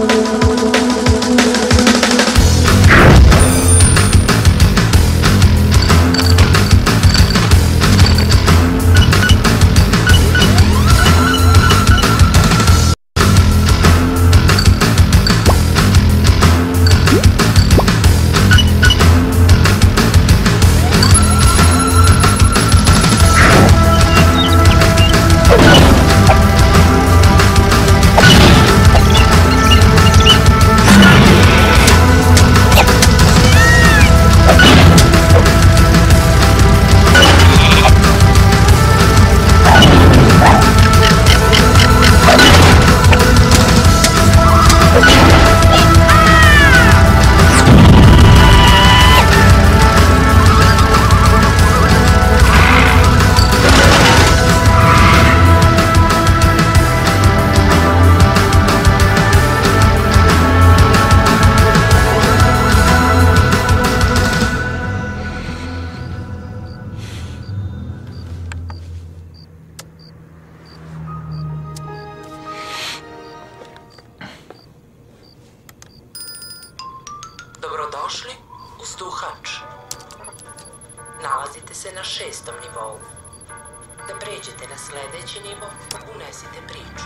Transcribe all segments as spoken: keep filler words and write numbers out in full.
Dobrodošli u Stuhač. Nalazite se na šestom nivou. Da pređete na sledeći nivo, unesite priču.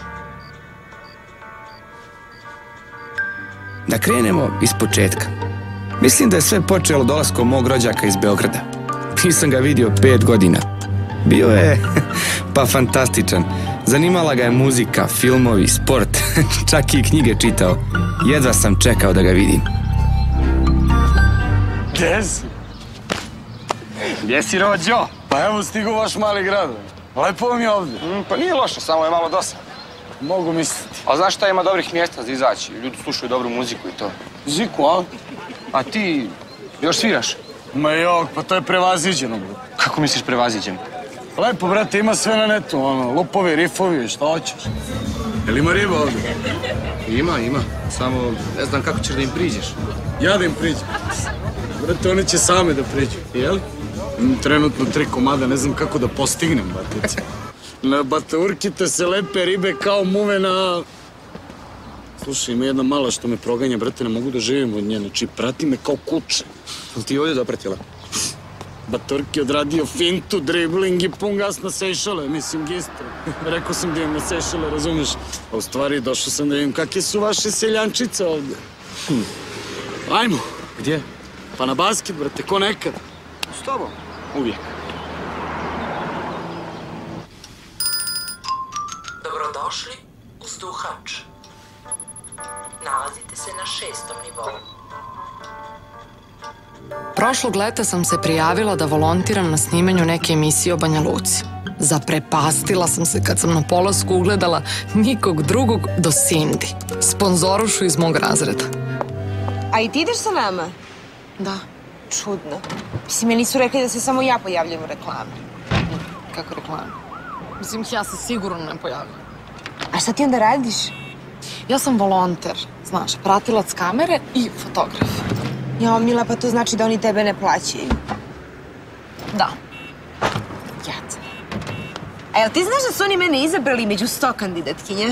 Da krenemo iz početka. Mislim da je sve počelo dolaskom mog rođaka iz Beograda. Nisam ga vidio pet godina. Bio je, pa fantastičan. Zanimala ga je muzika, filmovi, sport, čak i knjige čitao. Jedva sam čekao da ga vidim. Gdje si? Gdje si, rođo? Pa evo stigu vaš mali grad. Lepo vam je ovdje. Mm, pa nije loše, samo je malo dosadno. Mogu misliti. Ali znaš šta, ima dobrih mjesta za izaći. Ljudi slušaju dobru muziku i to. Ziku, a? A ti još sviraš? Ma jok, pa to je prevaziđeno, bro. Kako misliš prevaziđeno? Lepo, brate, ima sve na netu, ono, lupovi, rifovi, šta hoćeš. Jel ima riba ovdje? Ima, ima. Samo ne znam kako ćeš da im priđeš. Ja da im priđem. Brate, oni će same da priđu, jel? Trenutno tri komada, ne znam kako da postignem, batice. Na bataurkite se lepe ribe kao muve na... Slušaj, ima jedna mala što me proganja, brate, ne mogu da živim od nje, znači prati me kao kuće. Jel ti ovdje dopratila? Baturki odradio fintu, dribling i pun gas na Sejšale, mislim gistro. Rekao sam da imam na Sejšale, razumeš? A u stvari došao sam da vidim kakve su vaše seljančice ovdje. Hm. Ajmo. Gdje? Pa na basket, brate, ko nekad. S tobom. Uvijek. Dobrodošli u Stuhač. Nalazite se na šestom nivou. Prošlog leta sam se prijavila da volontiram na snimanju neke emisije o Banja Luci. Zaprepastila sam se kad sam na polasku ugledala nikog drugog do Cindy, sponzorušu iz mog razreda. A i ti ideš sa nama? Da. Čudno. Mislim, me nisu rekli da se samo ja pojavljam u reklami. Kako reklami? Mislim, ja se sigurno ne pojavljam. A šta ti onda radiš? Ja sam volonter, znaš, pratilac kamere i fotograf. Jo, Mila, pa to znači da oni tebe ne plaćaju. Da. Jadno. A jel ti znaš da su oni mene izabrali među sto kandidatkinja?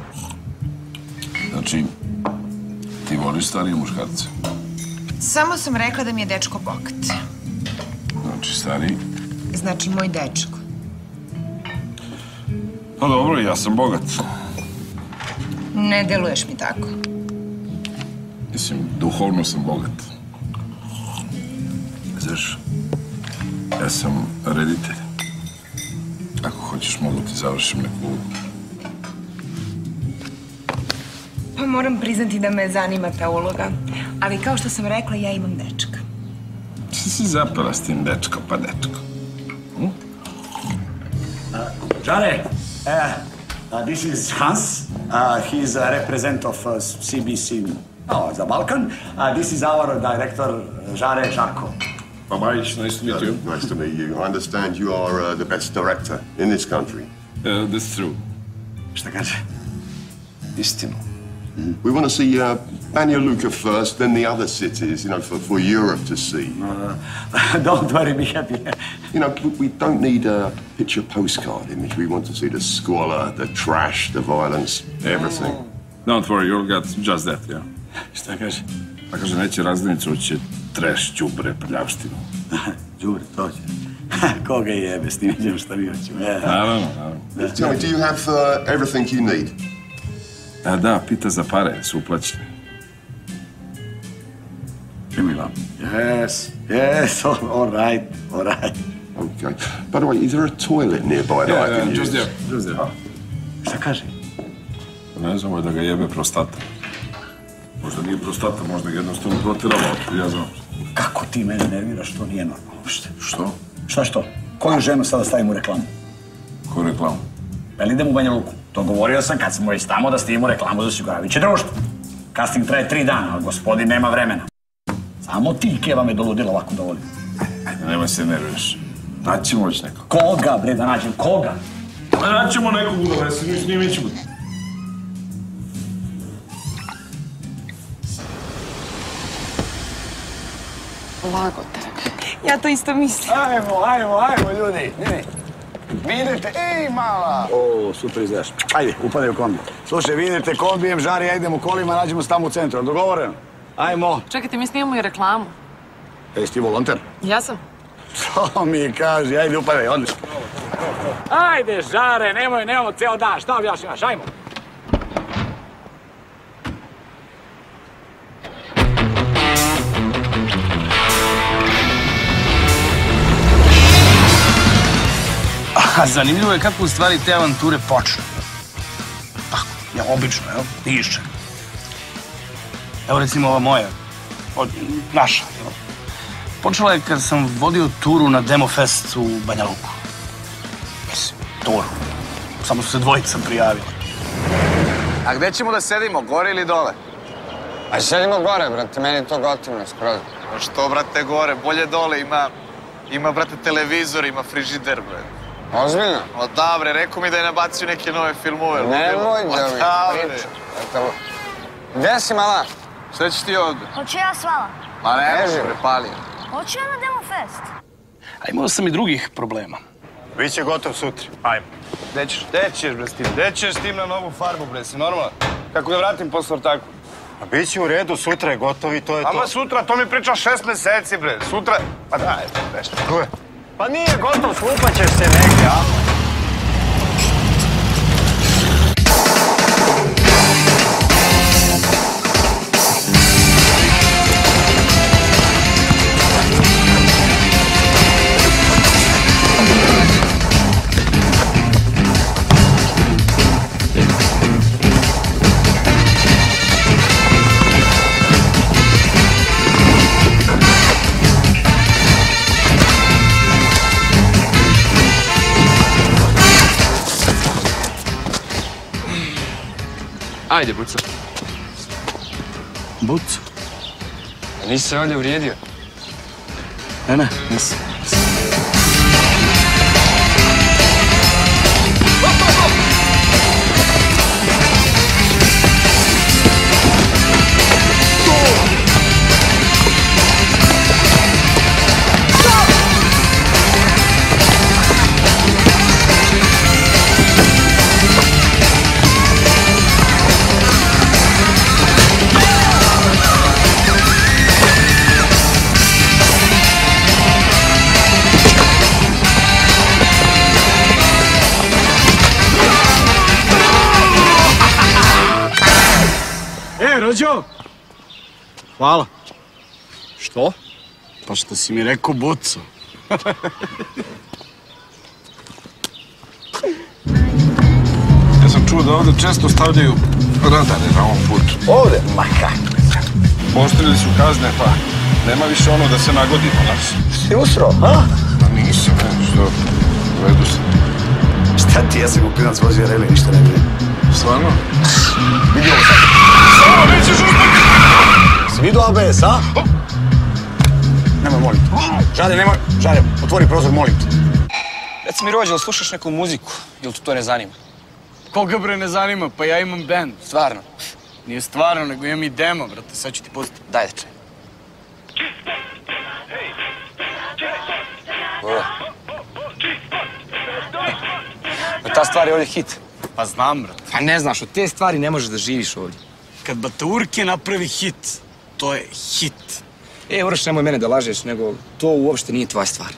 Znači, ti voliš starije muškarce? Samo sam rekla da mi je dečko bogat. Znači, stariji? Znači, moj dečko. Pa dobro, ja sam bogat. Ne deluješ mi tako. Mislim, duhovno sam bogat. Znaš, ja sam reditelj. Ako hoćeš, mogu ti završim neku... Pa moram priznati da me zanima ta uloga. Ali kao što sam rekla, ja imam dečka. Ti si zapela s tim dečko, pa dečko. Hm? Žare, uh, this is Hans. Uh, he's a representative of uh, C B C, oh, the Balkan. Uh, this is our director, Žare Žarko. Babajić, nice to meet you. Uh, nice to meet you. I understand you are uh, the best director in this country. Uh, that's true. Šta kaže? Istinu. Mm. We want to see uh, Banja Luka first, then the other cities, you know, for, for Europe to see. Uh, don't worry, be happy. You know, we don't need a picture postcard image. We want to see the squalor, the trash, the violence, everything. Don't worry, you'll get just that, yeah. Šta kaže? Pa kaže, neće razdanicu, hoće treš, đubre, prljavštinu. Đubre, to će. Koga jebe, s tim idem šta mi hoćemo. Naravno, naravno. Tell me, do you have uh, everything you need? A da, pita za pare, su uplaćene. Mila. Yes, yes, all right, all right. Okay. By the way, is there a toilet nearby that I can use? Just there, just there. Šta kaže? Ne znam, da ga jebe prostata. Možda nije prostata, možda ga jednostavno protirala, ja znam. Kako ti mene nerviraš, to nije normalno. Što? Šta što? Koju ženu sada stavim u reklamu? Koju reklamu? Jel idem u Banja Luku? Dogovorio sam kad smo već tamo da stavimo reklamu za osiguravajuće društvo. Casting traje tri dana, ali gospodin nema vremena. Samo ti, Keva, me doludila ovako dovoljno. Ajde, nemoj se nerviraš. Naćemo već nekog. Koga, bre, da nađem? Koga? Naćemo nekog u dovesinu i s njim ićemo. Lago tebe. Ja to isto mislim. Ajmo, ajmo, ajmo, ljudi. Ne, vi idete, ej, mala! O, super izgledaš. Ajde, upadaj u kombi. Slušaj, vi idete kombijem, žari, ja idem u kolima, nađemo se tamo u centru. Dogovoreno? Ajmo. Čekajte, mi snimamo i reklamu. Jesi ti volonter? Ja sam. To mi kaže, ajde, upadaj, odlično. Ajde, žare, nemoj, nemamo ceo dan, šta objašnjavaš, ajmo. A zanimljivo je kako u stvari te avanture počnu. Tako, ja, obično, jel? Nišće. Evo recimo ova moja, od, naša, jel? Počela je kad sam vodio turu na Demo Fest u Banja Luku. Mislim, turu. Samo su se dvojica prijavili. A gde ćemo da sedimo, gore ili dole? A sedimo gore, brate, meni je to gotivno skroz. Što, brate, gore? Bolje dole, ima, ima, brate, televizor, ima frižider, brate. Ozbiljno? O da, bre, rekao mi da je nabacio neke nove filmove. Nemoj da mi priča. Gde si, mala? Šta ćeš ti ovde? Hoću ja s vama. Ma ne, može, prepalio. Hoću ja na Demo Fest. A imao sam i drugih problema. Biće gotov sutra. Ajmo. Gde ćeš? Gde ćeš, bre, s tim? Gde ćeš s tim na novu farbu, bre? Si normalan? Kako da vratim posle ortaku? A bit će u redu, sutra je gotov i to je to. Ama sutra, to mi priča šest meseci, bre. Sutra... Pa daj, nešto. Tu je. Pa nije gotov, slupat ćeš se negdje, a? Ajde, Buco. Buco? A nisi se ovdje uvrijedio? Ne, ne, nisam. Rođo! Hvala. Što? Pa što si mi rekao Buco. Ja sam čuo da ovde često stavljaju radare na ovom putu. Ovde? Ma kako? Pooštrili su kazne, pa nema više ono da se nagodimo nas. Si usro, a? Ma nisam, ne, što? Uvedu se. Šta ti, ja sam u klinac vozio reli, ništa ne vidim. Stvarno? Vidio sam. Samo nećeš uspati! Si vidio A B S, a? Nemoj, molim te. Žare, nemoj. Žare, otvori prozor, molim te. Reci mi, Rođe, jel slušaš neku muziku? Ili te to ne zanima? Koga, bre, ne zanima? Pa ja imam band. Stvarno? Nije stvarno, nego imam i demo, brate. Sad ću ti pustiti. Daj da čujem. Ta stvar je ovdje hit. Pa znam, brat. Pa ne znaš, od te stvari ne možeš da živiš ovdje. Kad Bata Urke napravi hit, to je hit. E, Uroš, nemoj mene da lažeš, nego to uopšte nije tvoja stvar.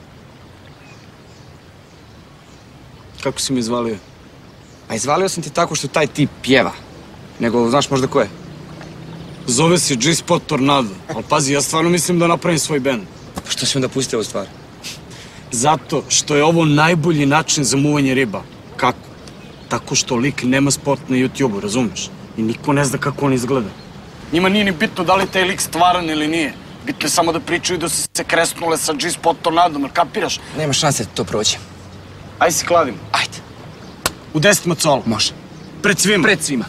Kako si mi izvalio? A izvalio sam ti tako što taj tip pjeva. Nego, znaš možda ko je? Zove se G-Spot Tornado. Ali pazi, ja stvarno mislim da napravim svoj band. Pa što si onda pustio ovu stvar? Zato što je ovo najbolji način za muvanje riba. Kako? Tako što lik nema spot na YouTube-u, razumeš? I niko ne zna kako on izgleda. Njima nije ni bitno da li taj lik stvaran ili nije. Bitno je samo da pričaju da su se kresnule sa G-Spot Tornadom, jer kapiraš? Nema šanse da to prođe. Ajde se kladim. Ajde. U deset macolo. Može. Pred svima. Pred svima.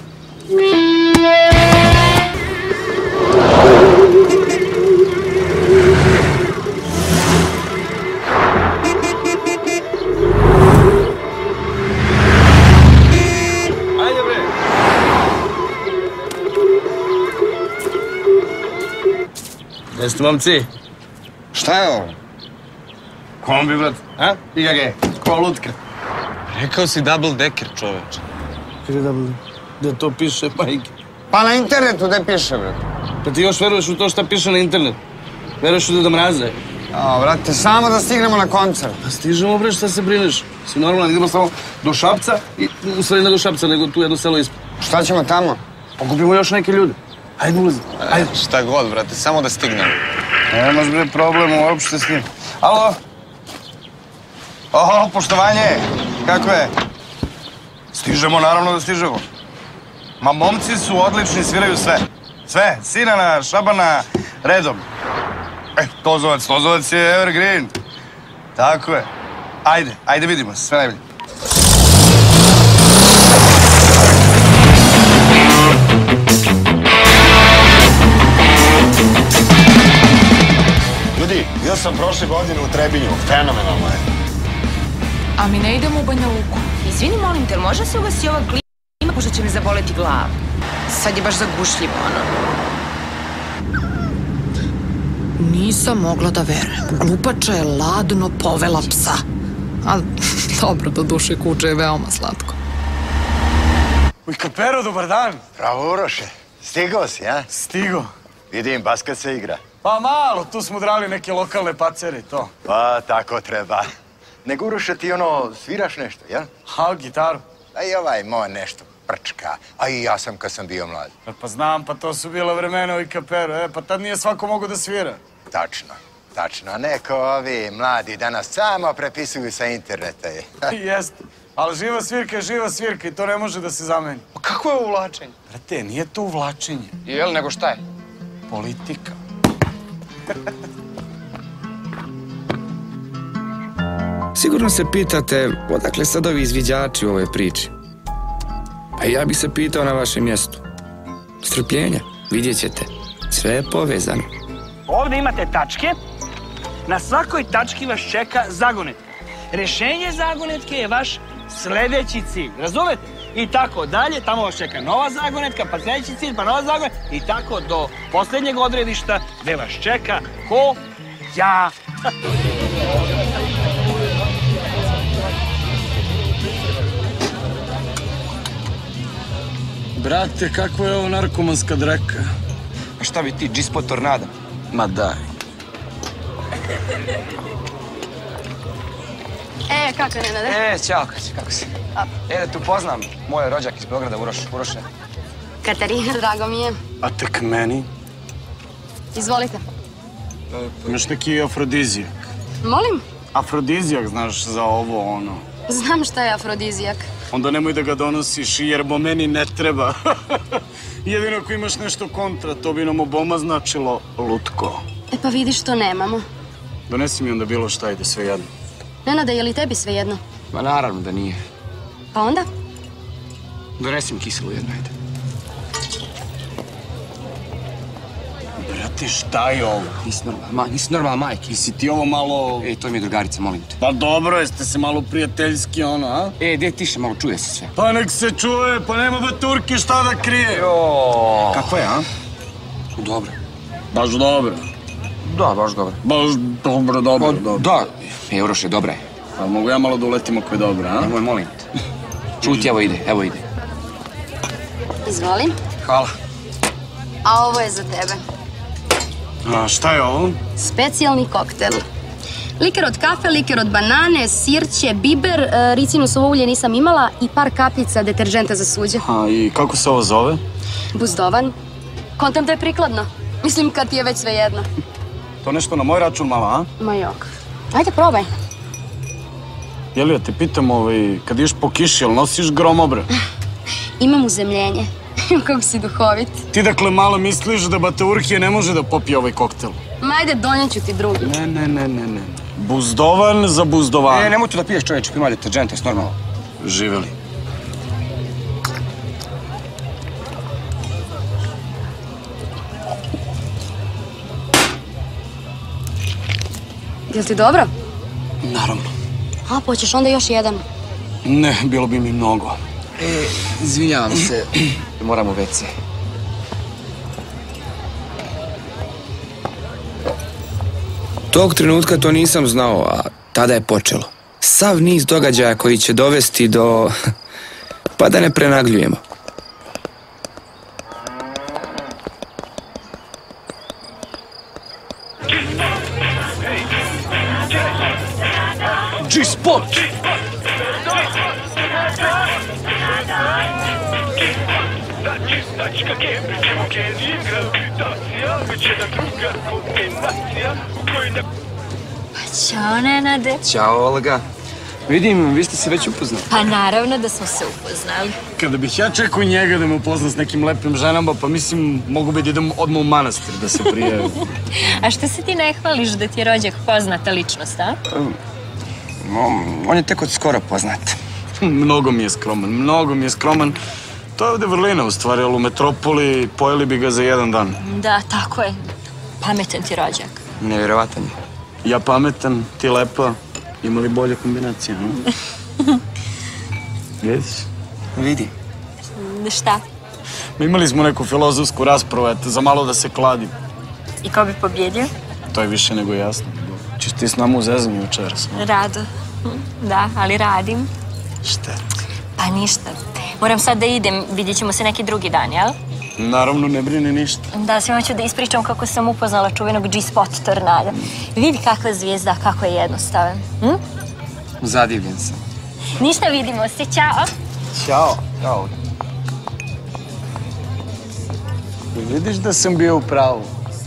Ajde, bre. Gde ste, momci? Šta je ovo? Kombi, brat. A? I kak je? Ko lutka. Rekao si double decker, čoveč. Kada double da to piše, majke? Pa na internetu gde piše, brat? Pa ti još veruješ u to šta piše na internetu? Veruješ u Deda Mraza? A, brate, samo da stignemo na koncert. Pa stižemo, bre, šta se brineš? Si normalan, idemo samo do Šapca i u stvari ne do Šapca, nego tu jedno selo ispod. Šta ćemo tamo? Pokupimo još neke ljude. Ajde, ulazi. Ajde. Šta god, brate, samo da stignemo. Nemaš, bre, problema uopšte s njim. Alo? Oho, poštovanje. Kako je? Stižemo, naravno da stižemo. Ma, momci su odlični, sviraju sve. Sve. Sinana, Šabana, redom. E, Tozovac, Tozovac je evergreen. Tako je. Ajde, ajde vidimo se, sve najbolje. Ljudi, bio sam prošle godine u Trebinju. Fenomenalno je. A mi ne idemo u Banja Luku. Izvini, molim te, može se ugasi ova klima, možda će mi zaboleti glavu. Sad je baš zagušljivo, ono. Nisam mogla da verujem. Glupača je ladno povela psa. Ali, dobro, do duše kuće je veoma slatko. Uj, Kapero, dobar dan. Bravo, Uroše. Stigao si, a? Stigo. Vidim, basket se igra. Pa malo, tu smo drali neke lokalne pacere i to. Pa, tako treba. Nego, Uroše, ti ono, sviraš nešto, jel? A, gitaru. A i ovaj moj nešto prčka. A i ja sam kad sam bio mlad. Pa znam, pa to su bila vremena i Kapero, e, pa tad nije svako mogo da svira. Tačno, tačno. Neko ovi mladi danas samo prepisuju sa interneta. Jeste. Ali živa svirka je živa svirka i to ne može da se zameni. Pa kako je uvlačenje? Brate, nije to uvlačenje. Jel, nego šta je? Politika. Sigurno se pitate odakle sad ovi izviđači u ovoj priči. A ja bih se pitao na vašem mjestu. Strpljenja, vidjet ćete. Sve je povezano. Ovde imate tačke. Na svakoj tački vas čeka zagonetka. Rešenje zagonetke je vaš sledeći cilj. Razumete? I tako dalje. Tamo vas čeka nova zagonetka, pa sledeći cilj, pa nova zagonetka. I tako do poslednjeg odredišta gde vas čeka ko? Ja. Brate, kakva je ovo narkomanska dreka? A šta bi ti, G-Spot Tornado? Ma daj. E, kako je, Nenade? E, ćao, Kaća, kako si? E, da tu poznam, moj rođak iz Beograda, Uroš, Uroše. Katarina, drago mi je. A tek meni? Izvolite. Imaš neki afrodizijak. Molim? Afrodizijak, znaš, za ovo, ono. Znam šta je afrodizijak. Onda nemoj da ga donosiš, jer bo meni ne treba. Jedino ako imaš nešto kontra, to bi nam oboma značilo lutko. E pa vidiš, to nemamo. Donesi mi onda bilo šta, ide sve jedno. Nenade, je li tebi sve jedno? Ma naravno da nije. Pa onda? Donesi mi kiselu jedno, ajde. Brate, šta je ovo? Nisi normalan, ma, nisi normalan, majke. Si ti ovo malo... Ej, to mi je drugarica, molim te. Pa dobro, jeste se malo prijateljski, ono, a? E, gdje tiše, malo čuje se sve. Pa nek se čuje, pa nema Bata Urke šta da krije. Joooo. Kako je, a? Dobro. Baš dobro. Da, baš dobro. Baš dobro, dobro, dobro. Da, Euroš je dobra je. Pa mogu ja malo da uletim ako je dobra, a? Nemoj, molim te. Čuti, evo ide, evo ide. Izvolim. Hvala. A ovo je za tebe. A šta je ovo? Specijalni koktel. Liker od kafe, liker od banane, sirće, biber, ricinusovo ulje nisam imala i par kapljica deterženta za suđe. A i kako se ovo zove? Buzdovan. Kontam da je prikladno. Mislim kad ti je već sve jedno. To nešto na moj račun malo, a? Ma jok. Ajde, probaj. Jeli, ja te pitam, ovaj, kad ideš po kiši, jel nosiš gromobre? Imam uzemljenje. Kako si duhovit. Ti dakle malo misliš da Bataurkije ne može da popije ovaj koktel? Ma ajde, donijet ću ti drugi. Ne, ne, ne, ne, ne. Buzdovan za buzdovan. E, nemoj tu da piješ, čovječe, ima deterženta, jes normalno. Živeli. Jel ti dobro? Naravno. A, poćeš onda još jedan. Ne, bilo bi mi mnogo. E, izvinjavam se, moram u ve ce. Tog trenutka to nisam znao, a tada je počelo. Sav niz događaja koji će dovesti do... pa da ne prenagljujemo. G-Spot! Ćao, Nenade. Ćao, Olga. Vidim, vi ste se već upoznali. Pa naravno da smo se upoznali. Kada bih ja čekao njega da me upozna s nekim lepim ženama, pa mislim, mogu bi da idem odmah u manastir da se prijavim. A što se ti ne hvališ da ti je rođak poznata ličnost, a? On je tek od skoro poznat. Mnogo mi je skroman, mnogo mi je skroman. To je ovde vrlina u stvari, ali u metropoli pojeli bi ga za jedan dan. Da, tako je. Pametan ti rođak. Nevjerovatan je. Ja pametan, ti lepa. Ima li bolja kombinacija, no? Vidiš? Vidi. Šta? Imali smo neku filozofsku raspravu, eto, za malo da se kladim. I ko bi pobjedio? To je više nego jasno. Češ ti s nama u zezanju večeras? Rado. Da, ali radim. Šta? Pa ništa. Moram sad da idem, vidjet ćemo se neki drugi dan, jel? Naravno, ne brini ništa. Da, svima ću da ispričam kako sam upoznala čuvenog G-Spot tornada. Vidi kakva zvijezda, kako je jednostavan. Hm? Zadivljen sam. Ništa, vidimo se, ćao. Ćao. Ćao. Vidiš da sam bio u pravu.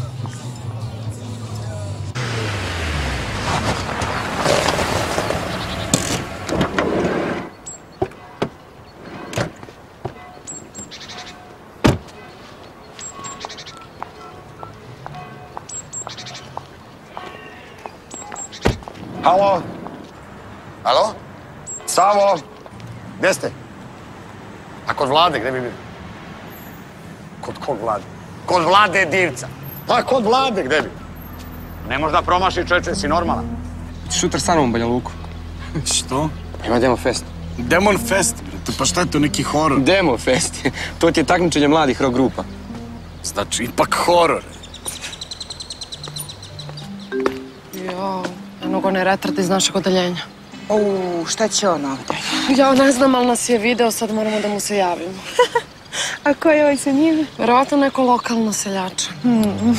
Halo? Alo? Savo? Gde ste? A kod Vlade, gde bi bili? Kod kog Vlade? Kod Vlade Divca. Pa kod Vlade, gde bi? Ne možda promaši, čoveče, si normalan. Sutra sa mnom u Banja Luku. Što? Ima Demo Fest. Demon Fest, brate, pa šta je to, neki horor? Demo Fest. To ti je takmičenje mladih rock grupa. Znači, ipak horor. Jo, eno go ne retrati iz našeg odeljenja. U, šta će on ovde? Ja ne znam, ali nas je video, sad moramo da mu se javimo. A ko je ovaj sa njim? Verovatno neko lokalno seljače. Hmm.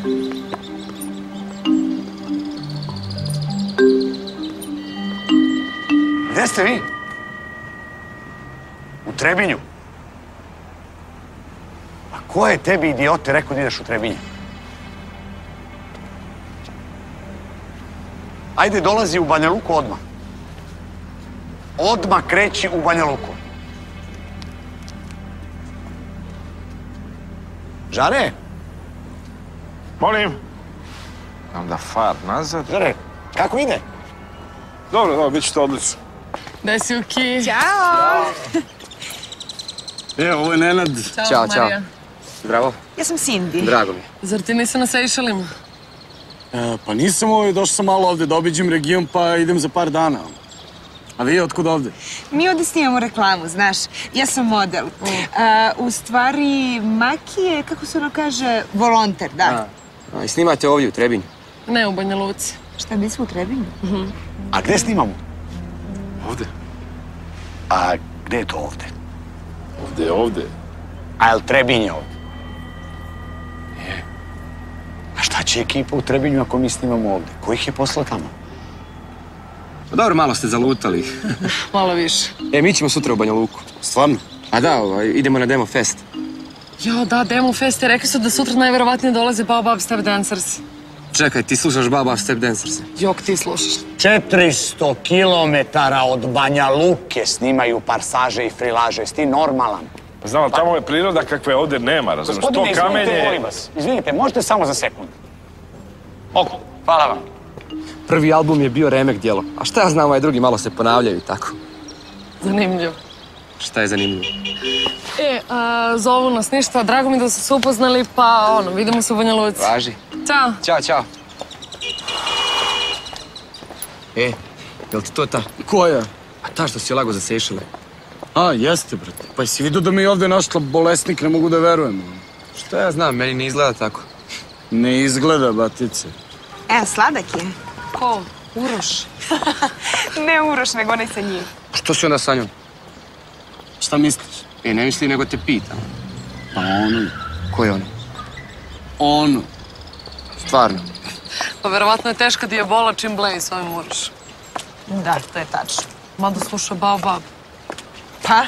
Gde ste vi? U Trebinju. A ko je tebi, idiote, rekao da ideš u Trebinje? Ajde, dolazi u Banja Luku odmah. Odmah kreći u Banja Luku. Žare? Molim. Onda far nazad. Žare, kako ide? Dobro, dobro, bit će to odlično. Gde si, Uki? Ćao! E, ovo je Nenad. Ćao, čao. Bravo. Ja sam Cindy. Drago mi. Zar ti nisi na Sejšelima? E, pa nisam ovaj, došao sam malo ovde da obiđem region, pa idem za par dana. A vi, otkud ovde? Mi ovde snimamo reklamu, znaš. Ja sam model. A, u stvari, Maki je, kako se ono kaže, volonter, da. A, i snimate ovdje u Trebinju? Ne, u Banja Luci. Šta, mi smo u Trebinju? A gde snimamo? Ovde. A Gde je to ovde? Ovde je ovde. A je li Trebinje ovde? Je. A šta će ekipa u Trebinju ako mi snimamo ovde? Ko ih je poslao tamo? Pa dobro, malo ste zalutali. Malo više. E, mi ćemo sutra u Banja Luku. Stvarno? A da, ovaj, idemo na demo fest. Jo, da, demo fest. Rekli su da sutra najverovatnije dolaze Baobab Step Dancers. Čekaj, ti slušaš Baobab Step Dancers? Jok, ti slušaš. četiristo kilometara od Banja Luke snimaju parsaže i frilaže. Jesi ti normalan? Znam, ali tamo je priroda kakve ovde nema, razumiješ? To Gospodine, kamenje... izvinite, molim vas. Izvinite, možete samo za sekund. Oko, hvala vam. Prvi album je bio remek djelo. A šta ja znam, ovaj drugi malo se ponavljaju i tako. Zanimljivo. Šta je zanimljivo? E, a, zovu nas ništa. Drago mi da su se upoznali, pa ono, vidimo se u Banja Luci. Važi. Ćao. Ćao, ćao. E, jel ti to ta? Koja? A ta što si lago za Sejšele. A, jeste, brate. Pa jesi vidio da mi je ovde našla bolesnik, ne mogu da verujem. Šta ja znam, meni ne izgleda tako. Ne izgleda, batice. E, sladak je. Ko? Uroš? Ne Uroš, nego onaj sa njim. Što si onda sa njom? Šta misliš? E, ne misli, nego te pitam. Pa ono. Ko je ono? Ono. Stvarno? Pa verovatno je teška dijabola čim bleji s ovim Uroš. Da, to je tačno. Mada sluša Baobab. Pa?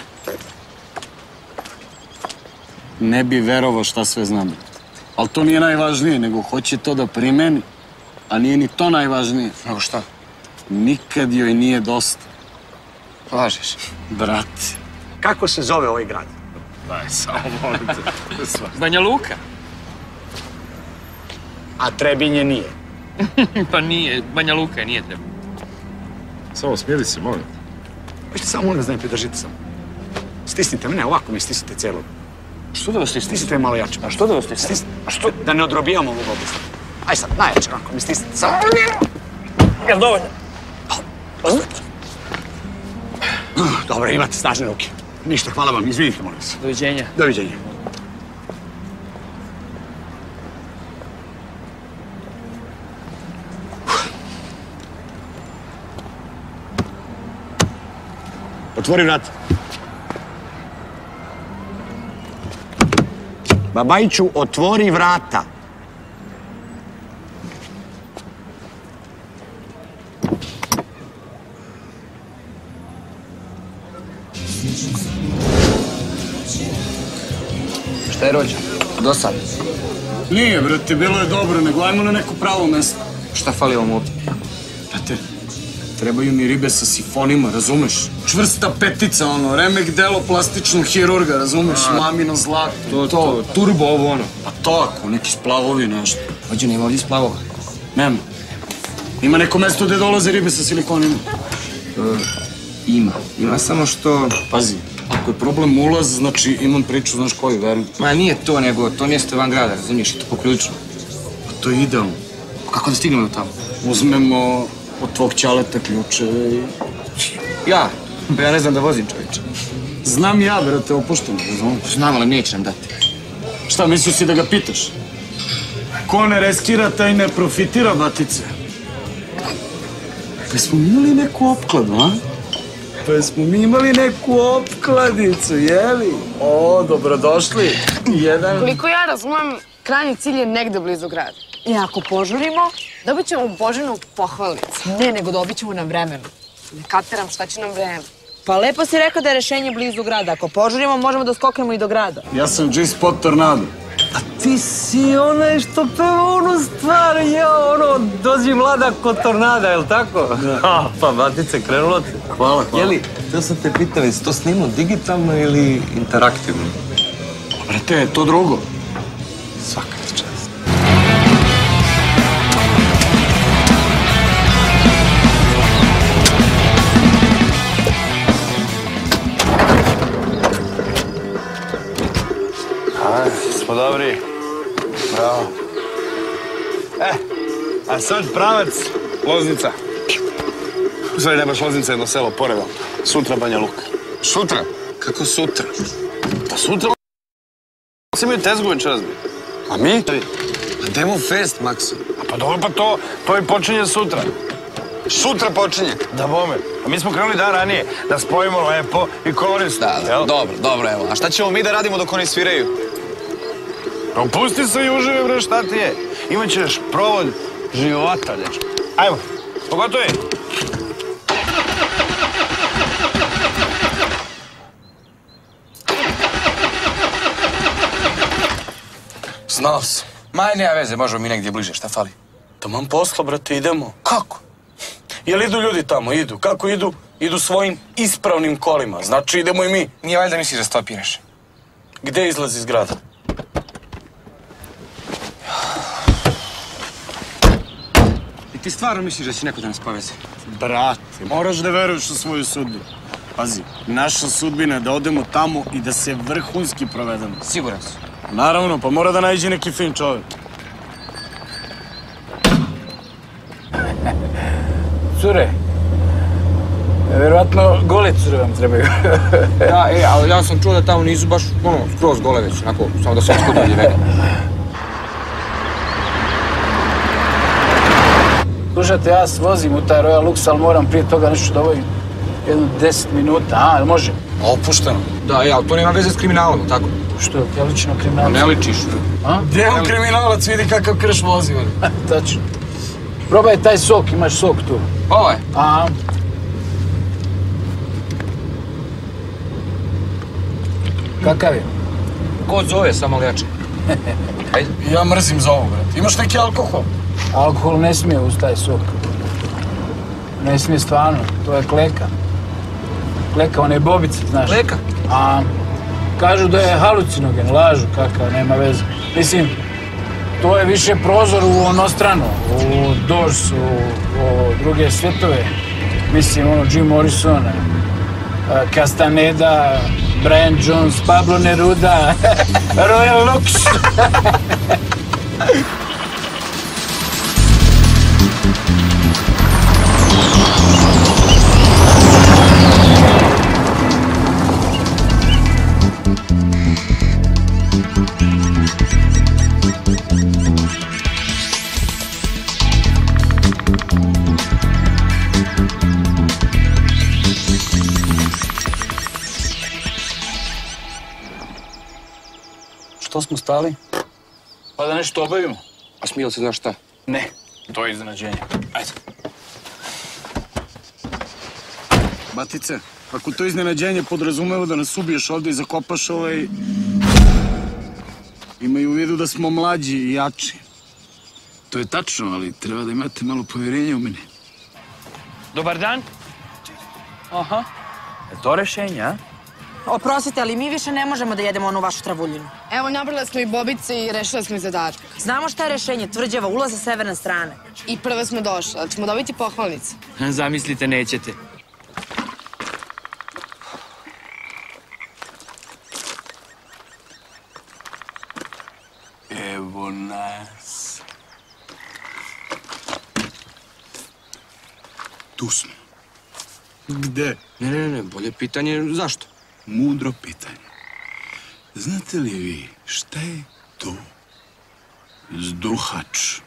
Ne bi verovao šta sve znam. Ali to nije najvažnije, nego hoće to da primeni. A nije ni to najvažnije. Nego šta? Nikad joj nije dosta. Lažeš. Brate. Kako se zove ovaj grad? Daj, samo molim te. Banja Luka. A Trebinje nije. Pa nije, Banja Luka je, nije treba. Samo smiri se, molim. Možete samo molim vas da ne pridržite samo. Stisnite me, ne, ovako mi stisnite celo. Što da vas stisnite? Stisnite me malo jače. A što da vas stisnite? Stisnite. A što? Da ne odrobijamo ovog oblasti. Aj sad, najjače, onako mi stisnite. Samo. Jel dovoljno? Dobro, imate snažne ruke. Ništa, hvala vam, izvinite, molim vas. Doviđenja. Doviđenja. Otvori vrat. Babajiću, otvori vrata. Šta je rođa? Do sad. Nije, brate, bilo je dobro, nego ajmo na neko pravo mesto. Šta fali vam ovdje? Brate, trebaju mi ribe sa sifonima, razumeš? Čvrsta petica, ono, remek delo plastičnog hirurga, razumeš? Mamino zlato. To, to, turbo ovo, ono. Pa to ako, neki splavovi, nešto. Rođa, nema ovdje splavova. Nema. Ima neko mesto gde dolaze ribe sa silikonima. Ima. Ima samo što... Pazi, ako je problem ulaz, znači imam priču, znaš koju, verujem. Ma nije to, nego to mjesto je van grada, razumiješ, to poprilično. Pa to je idealno. Kako da stignemo do tamo? Uzmemo od tvog ćaleta ključeve i... Ja? Pa ja ne znam da vozim, čovječe. Znam ja, brate, opušteno, razumiješ? Znam, ali neće nam dati. Šta, mislio si da ga pitaš? Ko ne reskira, taj ne profitira, batice. Pa smo mi imali neku opkladu, a? Pa smo mi imali neku opkladicu, jeli? O, dobrodošli. Jedan... Koliko ja razumem, krajnji cilj je negde blizu grada. I ako požurimo, dobit ćemo Božinu pohvalnicu. Ne, nego dobit ćemo na vremenu. Ne kapiram šta će nam vreme. Pa lepo si rekao da je rešenje blizu grada. Ako požurimo, možemo da skoknemo i do grada. Ja sam G-Spot Tornado. A ti si onaj što peva onu stvar, ja, ono, dođi mlada kod tornada, je li tako? Da. A, pa, batice, krenulo ti. Hvala, hvala. Jeli, to sam te pitao, jesi to snimao digitalno ili interaktivno? Brate, to drugo. Svaka ti čast. Ajde, smo dobri. Bravo. E, a sad pravac Loznica. U stvari ne baš Loznica, jedno selo Poreva. Sutra Banja Luka. Sutra? Kako sutra? Pa sutra... Si mi tezgu večeras bi. A mi? A Demo Fest, Maksu. A pa dobro, pa to, to i počinje sutra. Sutra počinje. Da bome. A mi smo krenuli dan ranije, da spojimo lepo i korisno. Da, da, dobro, dobro, evo. A šta ćemo mi da radimo dok oni sviraju? Opusti se i uživi, bre, šta ti je? Imaćeš provod života, dečko. Ajmo, pogotovi. Znao sam. Maj, nema veze, možemo mi negdje bliže, šta fali? Taman posla, brate, idemo. Kako? Jel idu ljudi tamo? Idu. Kako idu? Idu svojim ispravnim kolima. Znači, idemo i mi. Nije valjda misliš da stopiraš? Gde izlazi iz grada? I ti stvarno misliš da će neko da nas poveze? Brate, moraš da veruješ u svoju sudbinu. Pazi, naša sudbina je da odemo tamo i da se vrhunski provedemo. Siguran sam. Naravno, pa mora da nađe neki fin čovjek. Cure. Vjerovatno gole cure vam trebaju. Da, e, ali ja sam čuo da tamo nisu baš, ono, skroz gole već, onako, samo da se odskuduju vega. Slušajte, ja vozim u taj Royal Lux, ali moram prije toga nešto da obavim. Jedno deset minuta, a, jel može? Opušteno. Da, e, ali to nema veze s kriminalom, tako? Što, ja lično kriminalac? Ne ličiš. A? Gdje je on kriminalac, vidi kakav krš vozi, on. Tačno. Probaj taj sok, imaš sok tu. Ovaj? A. Kakav je? Ko zove, samo li jače? Ajde. Ja mrzim za ovo, brate. Imaš neki alkohol? Alkohol ne smije uz taj sok. Ne smije stvarno, to je kleka. Kleka, one bobice, znaš. Kleka? A, kažu da je halucinogen, lažu kakav, nema veze. Mislim, to je više prozor u onostrano, u Doors, u, u druge svjetove. Mislim, ono, Jim Morrison, Castaneda, Brian Jones, Pablo Neruda, Royal Lux. Što smo stali? Pa da nešto obavimo. A smije li se znaš šta? Ne, to je iznenađenje. Ajde. Batice, ako to iznenađenje podrazumeva da nas ubiješ ovdje i zakopaš ovaj... Imaj u vidu da smo mlađi i jači. To je tačno, ali treba da imate malo povjerenja u mene. Dobar dan. Aha. Je to rešenje, a? Oprostite, ali mi više ne možemo da jedemo onu vašu travuljinu. Evo, nabrali smo i bobice i rešili smo i zadatak. Znamo šta je rešenje, tvrđava, ulaz sa severne strane. I prve smo došli, ali ćemo dobiti pohvalnice. Zamislite, nećete. Evo nas. Tu smo. Gde? Ne, ne, ne, bolje pitanje zašto? Mudro pitanje. Znate li vi šta je to zduhač?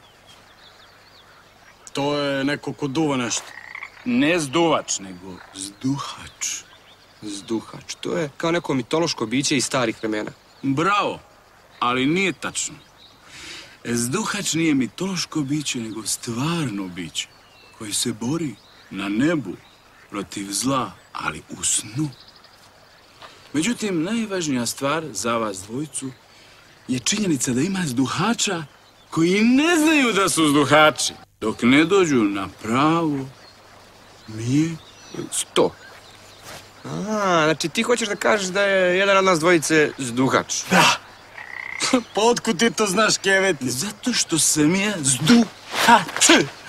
To je neko ko duva nešto. Ne zduvač, nego zduhač. Zduhač, to je kao neko mitološko biće iz starih vremena. Bravo, ali nije tačno. Zduhač nije mitološko biće, nego stvarno biće, koji se bori na nebu protiv zla, ali u snu. Međutim, najvažnija stvar za vas dvojicu je činjenica da ima zduhača koji ne znaju da su zduhači, dok ne dođu na pravo mjesto. A, znači ti hoćeš da kažeš da je jedan od nas dvojice zduhač? Da. Pa otkud ti to znaš, Keveti? Zato što sam ja zduhač.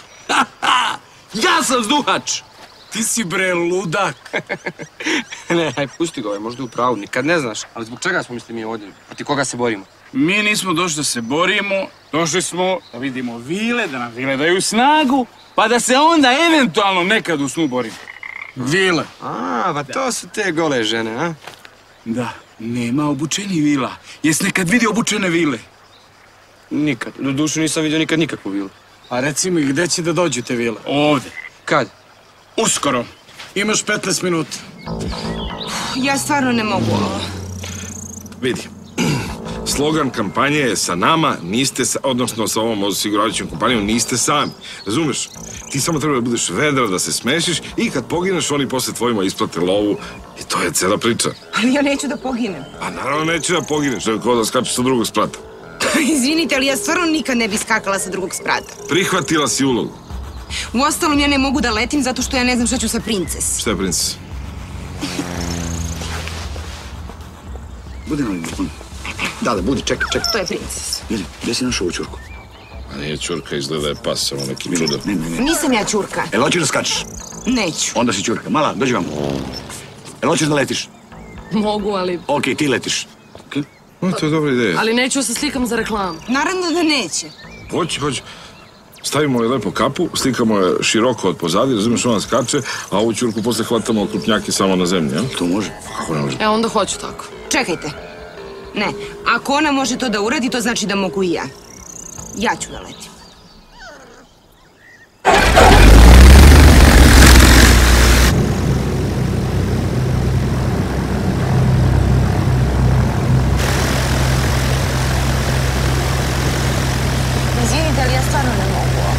Ja sam zduhač. Ti si, bre, ludak. Ne, aj, pusti ga, ovaj, možda u pravu, nikad ne znaš. Ali zbog čega smo, mislite, mi ovdje? Protiv koga se borimo? Mi nismo došli da se borimo, došli smo da vidimo vile, da nam vile daju snagu, pa da se onda eventualno nekad u snu borimo. Vile. A, pa to su te gole žene, a? Da, nema obučenih vila. Jesi nekad vidio obučene vile? Nikad. Do dušu nisam vidio nikad nikakvu vilu. A reci mi, gde će da dođu te vile? Ovde. Kad? Uskoro. Imaš petnaest minuta. Ja stvarno ne mogu ovo. Vidi, slogan kampanje je sa nama, niste, odnosno sa ovom osiguravajućom kompanijom, niste sami. Razumeš? Ti samo treba da budeš vedra, da se smešiš i kad pogineš, oni posle tvojima isplate lovu i to je cela priča. Ali ja neću da poginem. Pa naravno neću da pogineš, da je kao da skačeš sa drugog sprata. Izvinite, ali ja stvarno nikad ne bi skakala sa drugog sprata. Prihvatila si ulogu. Uostalom, ja ne mogu da letim zato što ja ne znam šta ću sa princes. Šta je princes? Budi nam, budi. Dale, budi, čekaj, čekaj. To je princes. Vidi, gdje si našao ovu čurku? A nije čurka, izgleda je pas, samo neki čudo. Ne, ne, ne. Nisam ja ćurka. Jel hoćeš da skačeš? Neću. Onda si ćurka. Mala, dođi vam. Jel hoćeš da letiš? Mogu, ali... Ok, ti letiš. O, to je dobra ideja. Ali neću da se slikam za reklamu. Naravno da neće. Hoće, hoće. Stavimo je lepo kapu, slikamo je široko od pozadi, razumiješ, ona skače, a ovu ćurku posle hvatamo krupnjake samo na zemlji, jel? To može. Kako ne može? E, onda hoću tako. Čekajte. Ne, ako ona može to da uradi, to znači da mogu i ja. Ja ću da letim. Izvinite, ali ja stvarno ne mogu ovo.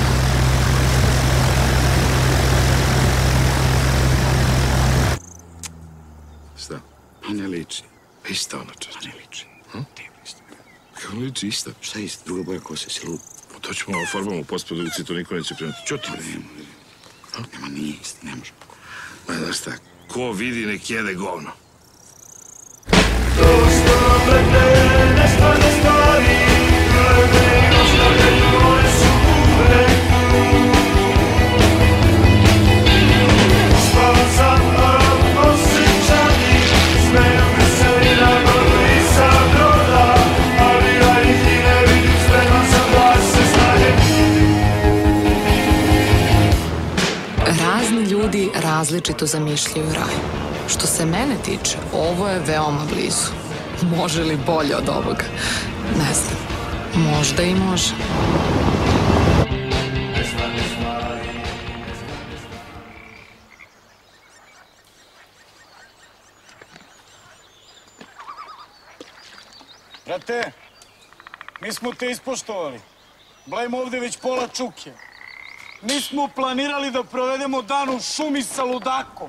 Šta? Pa ne liči. Ista ona čast. Pa ne liči. Kako liči ista? Šta je ista? Druga boja kose, si lup. To ćemo ofarbamo u postprodukciji, to niko neće primati. Čo ti? Nema, nije isti, ne može. Ma znaš šta, ko vidi nek jede govno. Razni ljudi različito zamišljaju raj. Što se mene tiče, ovo je veoma blizu. Može li bolje od ovoga? Ne znam. Možda i može. Brate, mi smo te ispoštovali. Blejmo ovde već pola čuke. Nismo planirali da provedemo dan u šumi sa ludakom.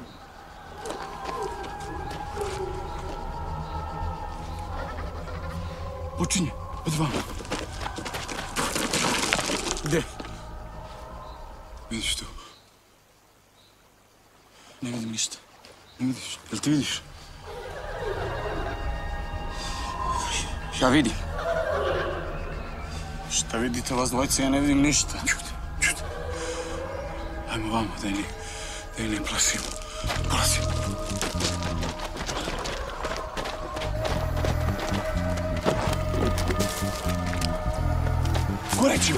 Počinje, od vama. Gde? Vidiš tu? Ne vidim ništa. Ne vidiš? Jel ti vidiš? Ja vidim. Šta vidite vas dvojice, ja ne vidim ništa. Čuti, čuti. Ajmo vamo, da je ne, da je ne plašimo. Plašimo. Gore ćemo.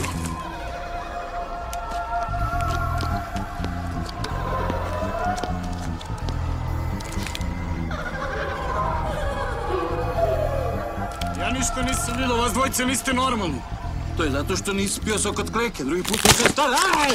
Ja ništa nisam vidio, vas dvojice niste normalni. To je zato što nisi pio sok od kleke, drugi put nisam stala. Aj!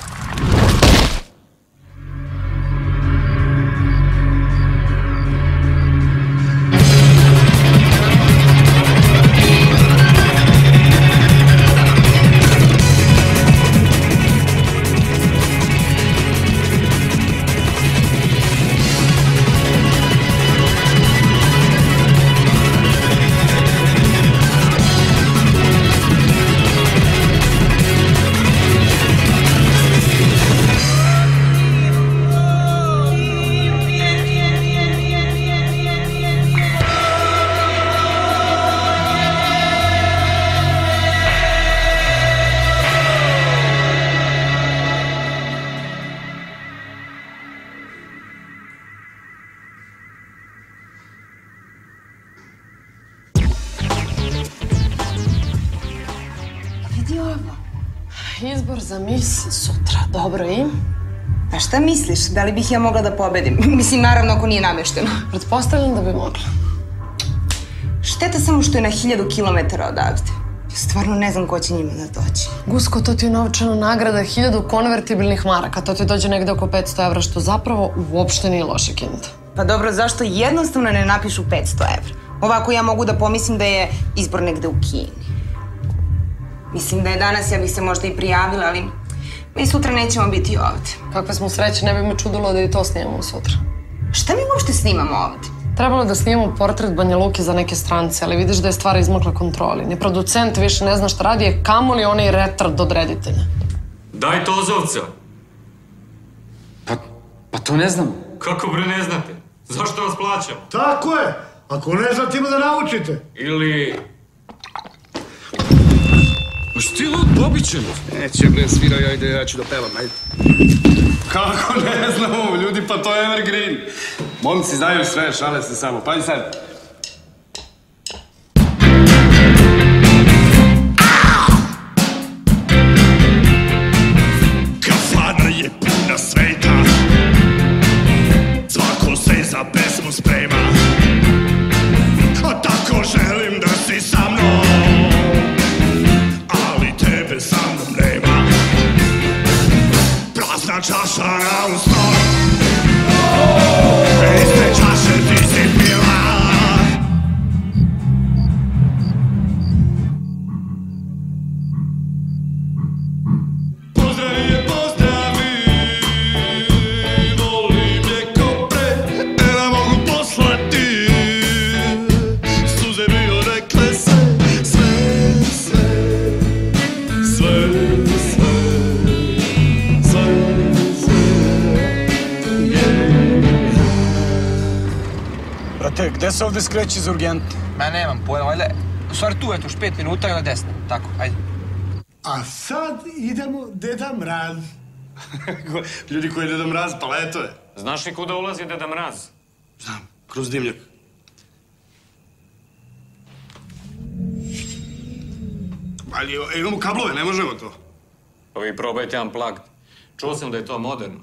Vidi ovo. Izbor za mis sutra. Dobro, i? A šta misliš? Da li bih ja mogla da pobedim? Mislim, naravno, ako nije namešteno. Pretpostavljam da bi mogla. Šteta samo što je na hiljadu kilometara odavde. Stvarno ne znam ko će njima da doći. Gusko, to ti je novčana nagrada hiljadu konvertibilnih maraka. To ti dođe negde oko petsto evra, što zapravo uopšte nije loše, Kinta. Pa dobro, zašto jednostavno ne napišu petsto evra? Ovako ja mogu da pomislim da je izbor negde u Kini. Mislim da je danas, ja bih se možda i prijavila, ali mi sutra nećemo biti ovde. Kakve smo sreće, ne bi me čudilo da i to snimamo sutra. Šta mi uopšte snimamo ovde? Trebalo je da snimamo portret Banja Luke za neke strance, ali vidiš da je stvar izmakla kontroli. Ni producent više ne zna šta radi, je kamoli onaj retard od reditelja. Daj to ozovca. Pa to ne znam. Kako bre ne znate? Zašto vas plaćam? Tako je. Ako ne znate, ima da naučite. Ili... Pa što ti je lud Bobićev? Neće bre, sviraj, ajde, ja ću da pevam, ajde. Kako ne znamo, ljudi, pa to je evergreen. Momci znaju sve, šale se samo. Pa i sad. Kafana je puna sveta, svako se za pesmu sprema, a tako želim da si sa mnom, ali tebe sa mnom nema. Prazna čaša na usto, iste čaše ti si pila. Pozdravi je, pozdravi, volim je ko pre, ne mogu poslati, suze bi joj rekle sve, sve, sve, sve, sve, sve, sve, yeah. Brate, gde se ovde skreće iz urgentne? Ma nemam pojma, valjda, u stvari tu, eto, još pet minuta i na desno, tako, ajde. A sad idemo Deda Mraz. Ljudi koji je Deda Mraz, pa leto je. Znaš li kuda ulazi Deda Mraz? Znam, kroz dimljak. Ali e, imamo kablove, ne možemo to. Pa vi probajte unplugged. Čuo sam da je to moderno.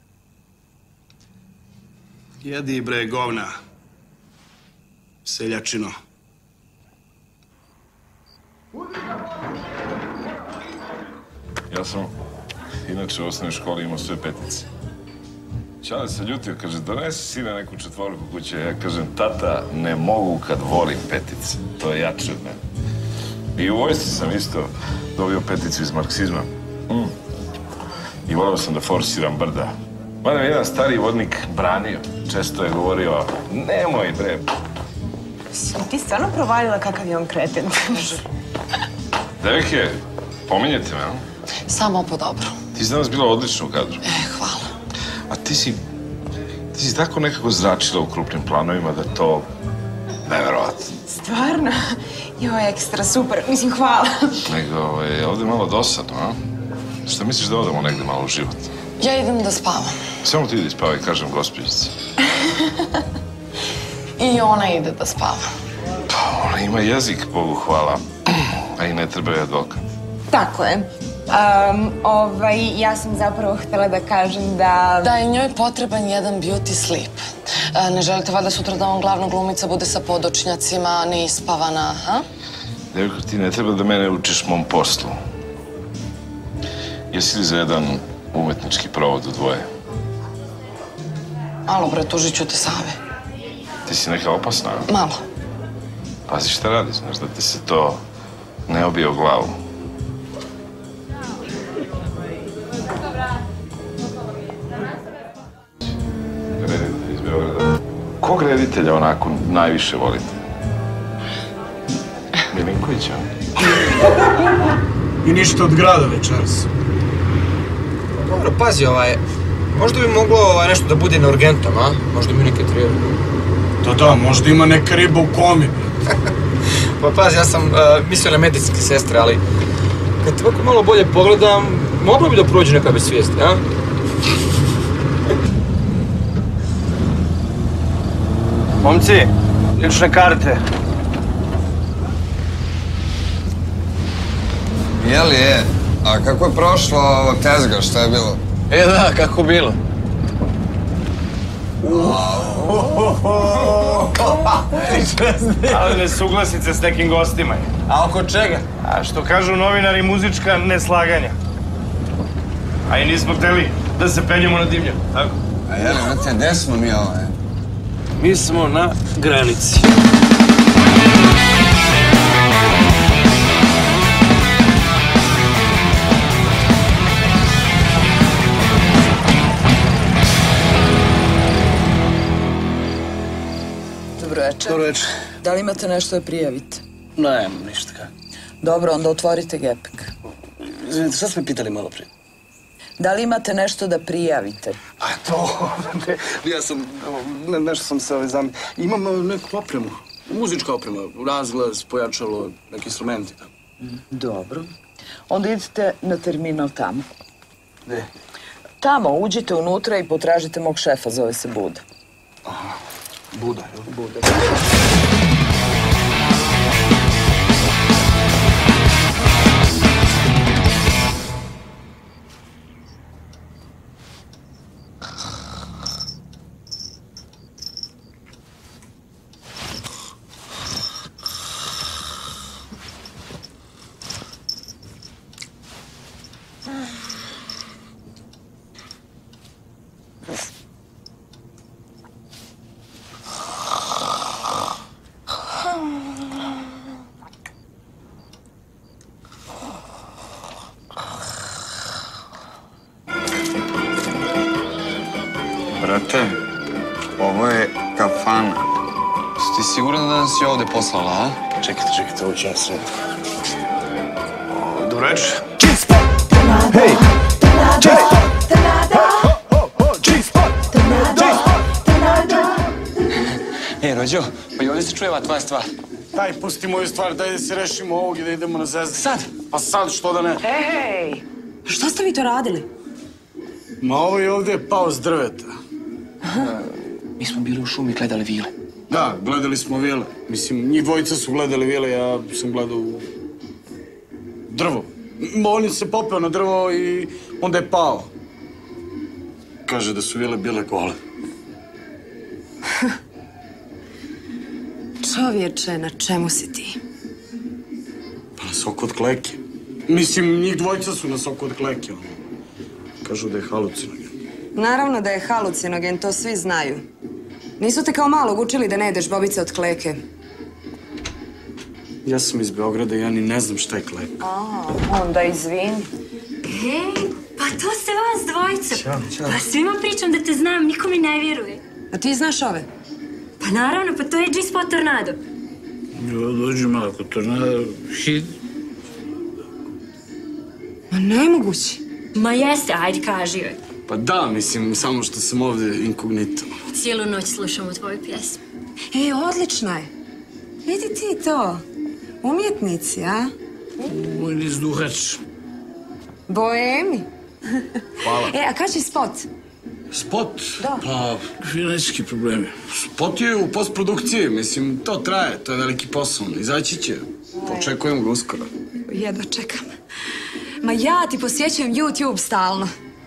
Jedi bre, govna. Seljačino. Ja sam, inače, u osnovnoj školi imao sve petice. Čale se ljutio, kaže, donesi sine neku četvorku kuće. Ja kažem, tata, ne mogu kad volim petice. To je jače od mene. I u vojsci sam isto dobio peticu iz marksizma. Mm. I volao sam da forsiram brda. Mada me jedan stari vodnik branio. Često je govorio, nemoj bre. Sam ti stvarno provalila kakav je on kreten? Devike, pominjete me, a? Samo po dobro. Ti si danas bila odlična u kadru. E, hvala. A ti si, ti si tako nekako zračila u krupnim planovima da to neverovatno. Stvarno? Jo, ekstra, super. Mislim, hvala. Nego, je ovde malo dosadno, a? Šta misliš da odemo negde malo u život? Ja idem da spavam. Samo ti idi spavaj, kažem gospođici. I ona ide da spava. Pa, ona ima jezik, Bogu hvala. A i ne treba je advokat. Tako je. Um, ovaj, ja sam zapravo htela da kažem da... Da je njoj potreban jedan beauty sleep. E, ne želite valjda sutra da vam glavna glumica bude sa podočnjacima, neispavana, ha? Deviko, ti ne treba da mene učiš mom poslu. Jesi li za jedan umetnički provod u dvoje? Malo, bre, tužit ću te Save. Ti si neka opasna, a? Malo. Pazi šta radi, znaš, da ti se to ne obije u glavu. Reditelj iz Beograda. Kog reditelja onako najviše volite? Milinkovića? I ništa od grada večeras. Dobro, pazi, ovaj, možda bi moglo ovaj, nešto da bude na urgentom, a? Možda mi neke trijeve. Da, da, možda ima neka riba u komi. Pa pazi, ja sam uh, mislio na medicinske sestre, ali kad te ovako malo bolje pogledam, moglo bi da prođe neka bez svijesti, a? Momci, lične karte. Jeli je? A kako je prošlo tezga, šta je bilo? E da, kako bilo? Ali nesuglasice s nekim gostima je. A oko čega? A što kažu novinari, muzička neslaganja. A i nismo hteli da se penjemo na dimlju, tako? A jel, znate, gde smo mi ovaj? Mi smo na granici. Dobro večer. Dobro večer. Da li imate nešto da prijavite? Nemam ništa kaj. Dobro, onda otvorite gepek. Izvinite, šta ste me pitali malo prije? Da li imate nešto da prijavite? A to, ne, ja sam, ne, nešto sam se ovaj zam... Imam neku opremu, muzička oprema, razglas, pojačalo, neki instrumenti tamo. Dobro. Onda idete na terminal tamo. Gde? Tamo, uđite unutra i potražite mog šefa, zove se Buda. Aha, Buda, jel? Buda. Brate, ovo je kafana. Si ti siguran da nas je ovde poslala, a? Čekajte, čekajte, ovo ću ja sve. Dobro večer. Hej! Ej, Rođo, pa i ovdje se čuje ova tvoja stvar. Daj, pusti moju stvar, daj da se rešimo ovog i da idemo na zvezdu. Sad? Pa sad, što da ne? Ej, šta ste vi to radili? Ma ovo je ovdje pao s drveta. Mi smo bili u šumi i gledali vile. Da, gledali smo vile. Mislim, njih dvojica su gledali vile, ja sam gledao u drvo. On je se popeo na drvo i onda je pao. Kaže da su vile bile gole. Čovječe, na čemu si ti? Pa na soku od kleke. Mislim, njih dvojica su na soku od kleke. Kažu da je halucinogen. Naravno da je halucinogen, to svi znaju. Nisu te kao malog učili da ne jedeš bobice od kleke? Ja sam iz Beograda i ja ni ne znam šta je kleka. A, onda izvini. Ej, pa to ste vas dvojica. Ćao, ćao. Pa svima pričam da te znam, niko mi ne vjeruje. A ti znaš ove? Pa naravno, pa to je G-Spot Tornado. Dođi malo kod Tornado, hit. Ma nemoguće. Ma jeste, ajde kaži joj. Pa da, mislim, samo što sam ovdje inkognito. Cijelu noć slušamo tvoju pjesmu. Ej, odlična je. Vidi ti to. Umjetnici, a? Vojni zduhač. Boemi. Hvala. E, a kad će spot? Spot? Da. Pa, financijski problemi. Spot je u postprodukciji, mislim, to traje, to je veliki posao, izaći će. Očekujem ga uskoro. Jedva čekam. Ma ja ti posjećujem YouTube stalno.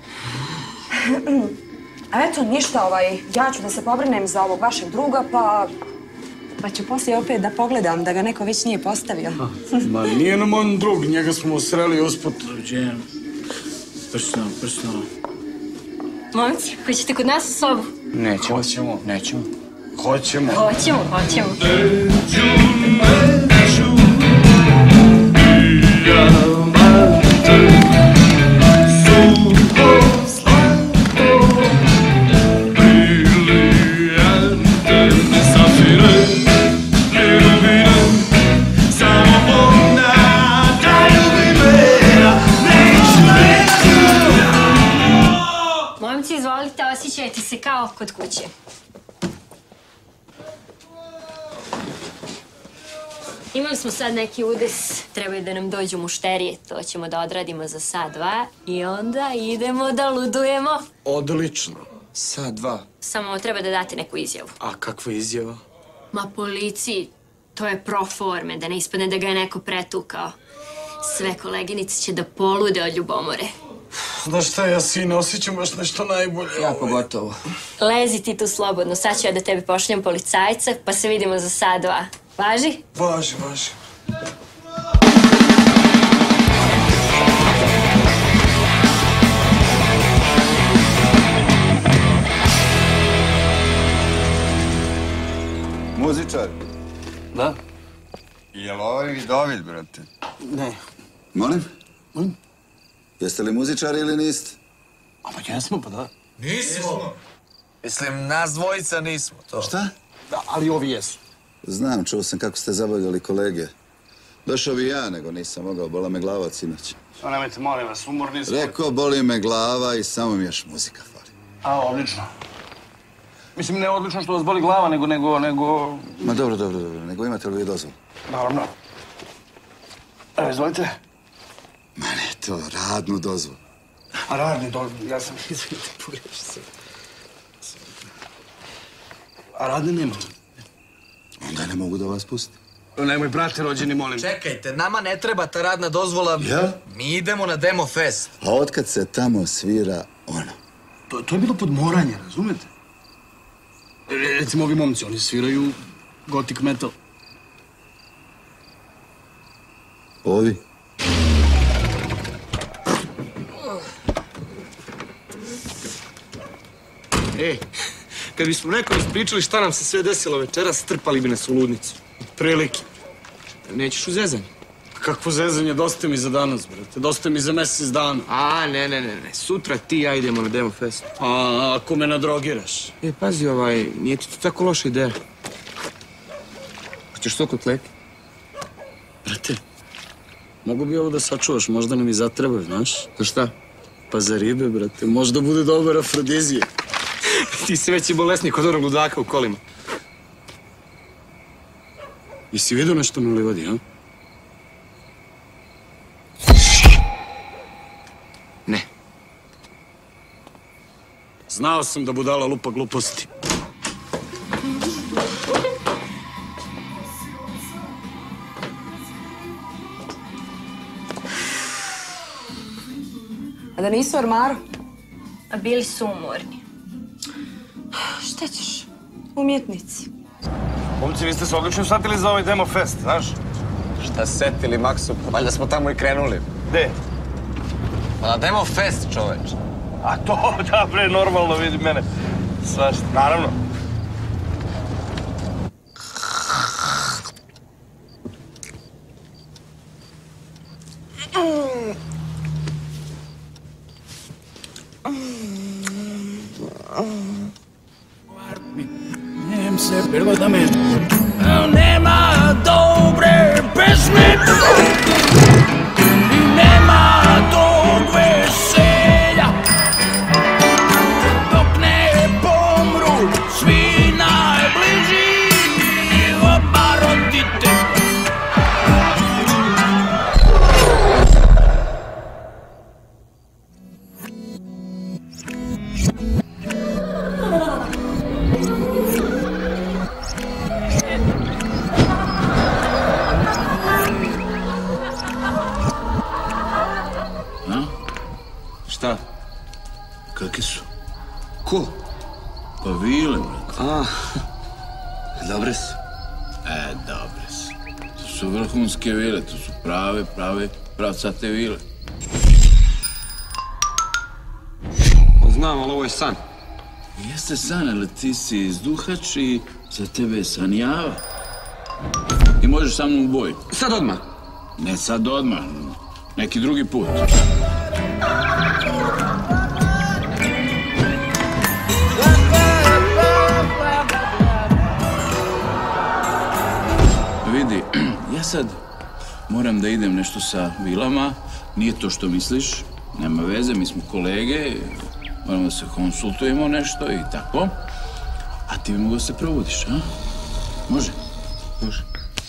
A eto, ništa, ovaj, ja ću da se pobrinem za ovog vašeg druga, pa... Pa ću poslije opet da pogledam, da ga neko već nije postavio. Ma nije nam on drug, njega smo sreli usput. Dođem. Prsno, prsno. Momci, hoćete kod nas u sobu? Nećemo. Hoćemo. Nećemo. Hoćemo. Hoćemo, hoćemo. Momci, izvolite, osjećajte se kao kod kuće. Imali smo sad neki udes, trebaju da nam dođu mušterije, to ćemo da odradimo za sat, dva i onda idemo da ludujemo. Odlično. Sat, dva. Samo treba da date neku izjavu. A kakva izjava? Ma policiji, to je pro forme, da ne ispadne da ga je neko pretukao. Sve koleginice će da polude od ljubomore. Znaš šta, ja si ne osjećam baš nešto najbolje. Ja pogotovo. Lezi ti tu slobodno, sad ću ja da tebi pošljem policajca, pa se vidimo za sat, dva. Važi? Važi, važi. vidjeti, brate. Ne. Molim? Molim? Jeste li muzičari ili niste? A pa jesmo, pa da. Nismo. Mislim, nas dvojica nismo, to. Šta? Da, ali ovi jesu. Znam, čuo sam kako ste zabavljali kolege. Došao bi ja, nego nisam mogao, bola me glava od sinoć. A nemojte, molim vas, umorni smo. Rekao, boli me glava i samo mi još muzika fali. A, odlično. Mislim, ne odlično što vas boli glava, nego, nego, nego... Ma dobro, dobro, dobro, nego imate li vi dozvolu? Naravno. Evo, izvolite. Ma ne, to, radnu dozvolu. A radni dozvolu, ja sam izvolite, pogreši se. A radne nema. Onda ne mogu da vas pustim. Nemoj, brate, rođeni, molim. Čekajte, nama ne treba ta radna dozvola. Ja? Mi idemo na demo fest. A otkad se tamo svira ono? To, to je bilo podmoranje, razumete? Re, recimo ovi momci, oni sviraju gothic metal. Ovi? Ej, kad bismo nekom ispričali šta nam se sve desilo večeras, strpali bi nas u ludnicu. Prilike. Nećeš u zezanje? Kakvo zezanje, dosta mi za danas, brate. Dosta mi za mesec dana. A, ne, ne, ne, ne. Sutra ti i ja idemo na demo fest. A, ako me nadrogiraš? E, pazi, ovaj, nije ti to tako loša ideja. Hoćeš to kotleti? Brate, mogu bi ovo da sačuvaš, možda nam i zatreba, znaš? Za šta? Pa za ribe, brate. Možda bude dobar afrodizije. Ti si veći bolesnik od onog ludaka u kolima. Jesi vidio nešto na livadi, a? Ne. Znao sam da budala lupa gluposti. A da nisu u ormaru? A bili su umorni. Šta ćeš? Umjetnici. Momci, vi ste se odlično shvatili za ovaj demo fest, znaš? Šta setili, Maksu? Valjda smo tamo i krenuli. Gde? Pa na demo fest, čoveč. A to, da bre, normalno, vidi mene. Svašta, naravno. Njem se prvo da me nema dobre pesme i nema tog veselja dok ne pomru svi najbliži oba roditelja. Šta? Kakve su? Ko? Pa vile, brate. A, dobre su. E, dobre su. To su vrhunske vile, to su prave, prave, pravcate vile. Znam, ali ovo je san. Jeste san, ali ti si izduhač i za tebe je sanjava. I možeš sa mnom u boj. Sad odmah? Ne sad odmah, neki drugi put. Vidi, ja sad moram da idem nešto sa vilama. Nije to što misliš, nema veze, mi smo kolege. Moramo da se konsultujemo nešto i tako. A ti bi mogo da se probudiš, a? Može? Može.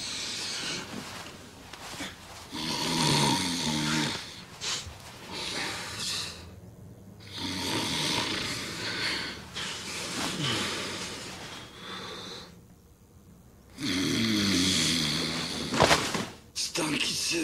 Stankice...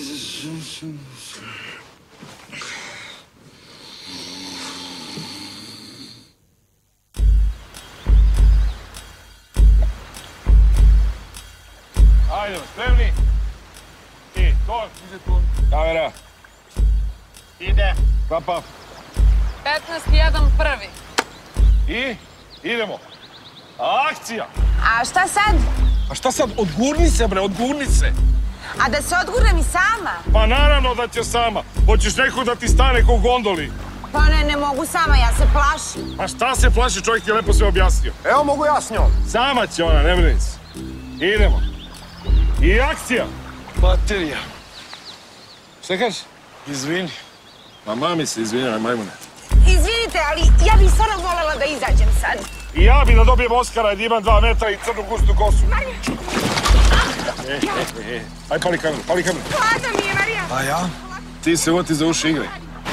Ajde, spremni? I, to, ide tu. Kamera. Ide. Klapa. petnaest jedan prvi. I, idemo. Akcija! A šta sad? A šta sad? Odgurni se, bre, odgurni se. A da se odgurnem i sama? Pa naravno da će sama. Hoćeš neko da ti stane ko u gondoli. Pa ne, ne mogu sama, ja se plašim. Pa šta se plaši, čovjek ti je lepo sve objasnio. Evo mogu ja s njom. Sama će ona, ne brini se. Idemo. I akcija. Baterija. Šta kažeš? Izvini. Ma mami se izvinjava, majmune. Izvinite, ali ja bih stvarno voljela da izađem sad. I ja bi da dobijem Oskara jer imam dva metra i crnu gustu kosu. Marija! E, e, e. Aj, pali kameru, pali kameru. Hladno mi je, Marija. A ja? Ti se voti za uši igre.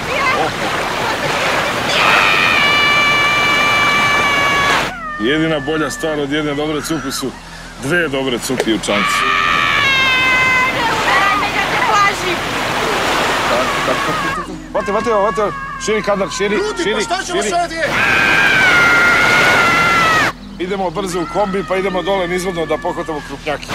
Jedina bolja stvar od jedne dobre cupi su dve dobre cupi u čanci. Vate, vate, vate, širi kadar, širi, Ljudi, širi, pa šta ćemo širi. sad je? Idemo brzo u kombi, pa idemo dole nizvodno da pohvatamo krupnjaki.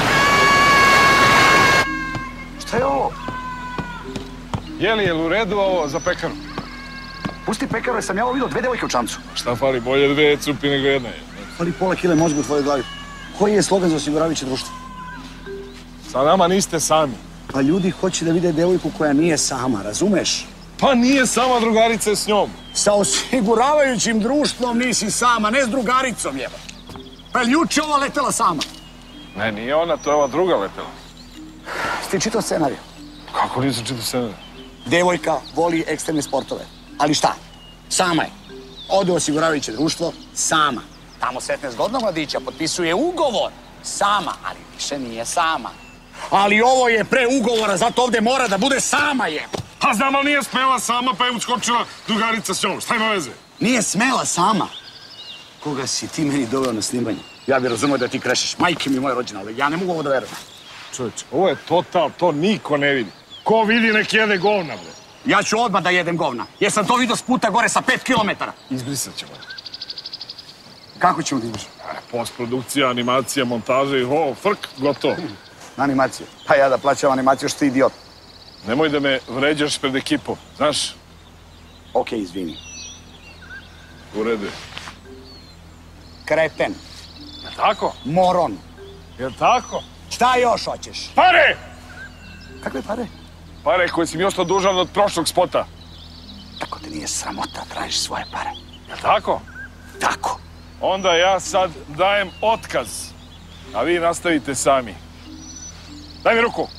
Šta je ovo? Jeli, je li u redu ovo za pekaru? Pusti pekaru, jer sam ja ovo vidio dve devojke u čamcu. Šta fali, bolje dve cupi nego jedna je. Fali pola kile mozga u tvojoj glavi. Koji je slogan za osiguravajuće društvo? Sa nama niste sami. Pa ljudi hoće da vide devojku koja nije sama, razumeš? Pa nije sama drugarica s njom. Sa osiguravajućim društvom nisi sama, ne s drugaricom, jeba. Pa je li juče ova letela sama? Ne, nije ona, to je ova druga letela. Ti čitao scenariju? Kako nisam čitao scenariju? Devojka voli ekstremne sportove. Ali šta? Sama je. Ode u osiguravajuće društvo, sama. Tamo sretne zgodna mladića, potpisuje ugovor. Sama, ali više nije sama. Ali ovo je pre ugovora, zato ovde mora da bude sama, je. Pa znam, ali nije smela sama, pa je uskočila drugarica s njom. Šta ima veze? Nije smela sama. Koga si ti meni doveo na snimanje? Ja bih razumio da ti krešiš. Majke mi moje rođene, ali ja ne mogu ovo da verujem. Čovječe, ovo je total, to niko ne vidi. Ko vidi nek jede govna, bre. Ja ću odmah da jedem govna, jer sam to vidio s puta gore sa pet kilometara. Izbrisat ćemo. Kako ćemo da imaš? Postprodukcija, animacija, montaža i ho, frk, gotovo. Animaciju? Pa ja da plaćam animaciju što ti idiot. Nemoj da me vređaš pred ekipom, znaš? Okej, izvini. U redu je. Kreten. Jel' tako? Moron. Jel' tako? Šta još hoćeš? Pare! Kakve pare? Pare koje si mi ostao dužan od prošlog spota. Tako te nije sramota, tražiš svoje pare. Jel' tako? Tako. Onda ja sad dajem otkaz, a vi nastavite sami. Daj mi ruku.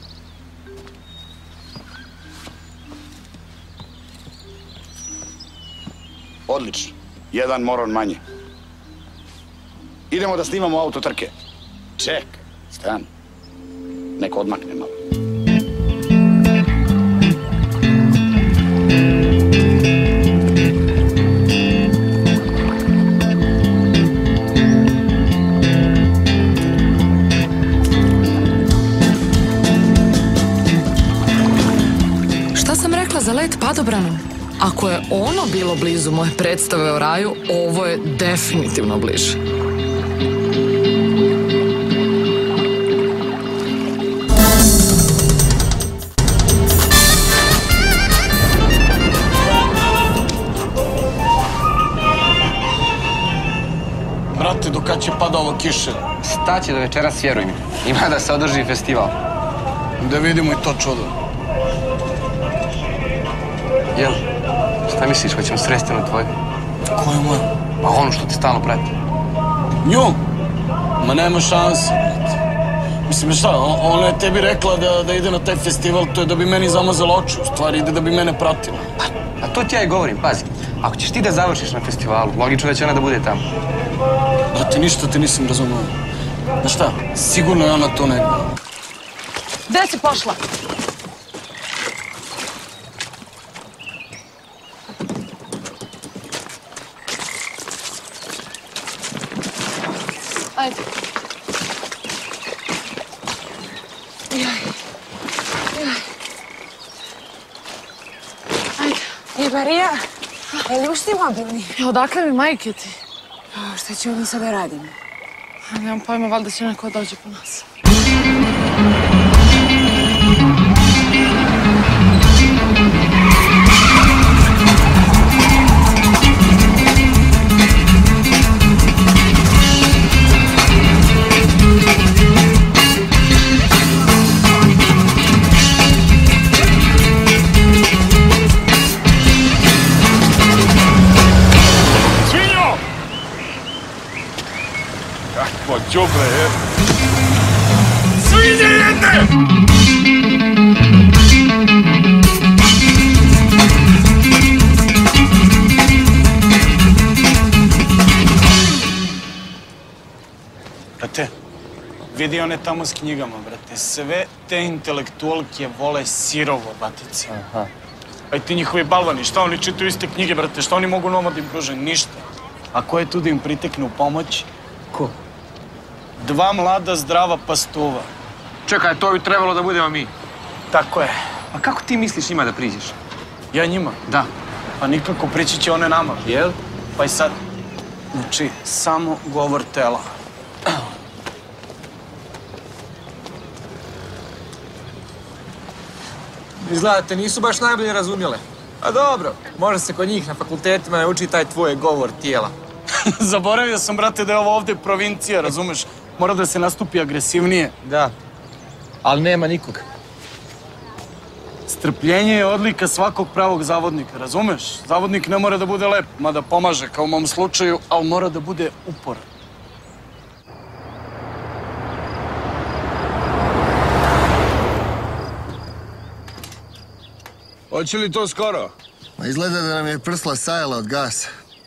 Odlično. Jedan moron manje. Idemo da snimamo autotrke. Čekaj, stan. Neko odmakne malo. Šta sam rekla za let padobranom? Ako je ono bilo blizu moje predstave o raju, ovo je definitivno bliže. Brate, do kad će pada ovo kiše? Staće do večeras, vjeruj mi. Ima da se održi festival. Da vidimo i to čudo. Jel, šta misliš, hoćemo sresti na tvoje? Koju moju? Pa ono što ti stalno prati. Nju? Ma nema šanse, brate. Mislim, šta, ona je tebi rekla da, da ide na taj festival, to je da bi meni zamazala oči, u stvari ide da bi mene pratila. A to ti ja i govorim, pazi. Ako ćeš ti da završiš na festivalu, logično da će ona da bude tamo. Brate, ništa te nisam razumio. Znaš šta, sigurno je ona to negdje. Gde si pošla? Ajde. Jaj. Jaj. Ajde. E, Marija, je li ušti mobilni? Odakle mi majke ti? Šta ćemo mi sada radimo? Nemam pojma, valjda će neko dođe po nas. ćobre, je. Svinje jedne! Brate, vidi one tamo s knjigama, brate. Sve te intelektualke vole sirovo, batice. Aha. Aj ti njihovi balvani, šta oni čitaju iste knjige, brate? Šta oni mogu noma da im pruže? Ništa. A ko je tu da im pritekne u pomoć? Ko? Dva mlada zdrava pastuva. Čekaj, to bi trebalo da budemo mi. Tako je. A kako ti misliš njima da priđeš? Ja njima? Da. Pa nikako, prići će one nama. Jel? Pa i sad. Znači, samo govor tela. Izgledate, nisu baš najbolje razumjele. A dobro, može se kod njih na fakultetima ne uči taj tvoj govor tijela. Zaboravio sam, brate, da je ovo ovde provincija, razumeš? Mora da se nastupi agresivnije. Da, ali nema nikog. Strpljenje je odlika svakog pravog zavodnika, razumeš? Zavodnik ne mora da bude lep, mada pomaže, kao u mom slučaju, ali mora da bude uporan. Hoće li to skoro? Ma izgleda da nam je prsla sajla od gasa.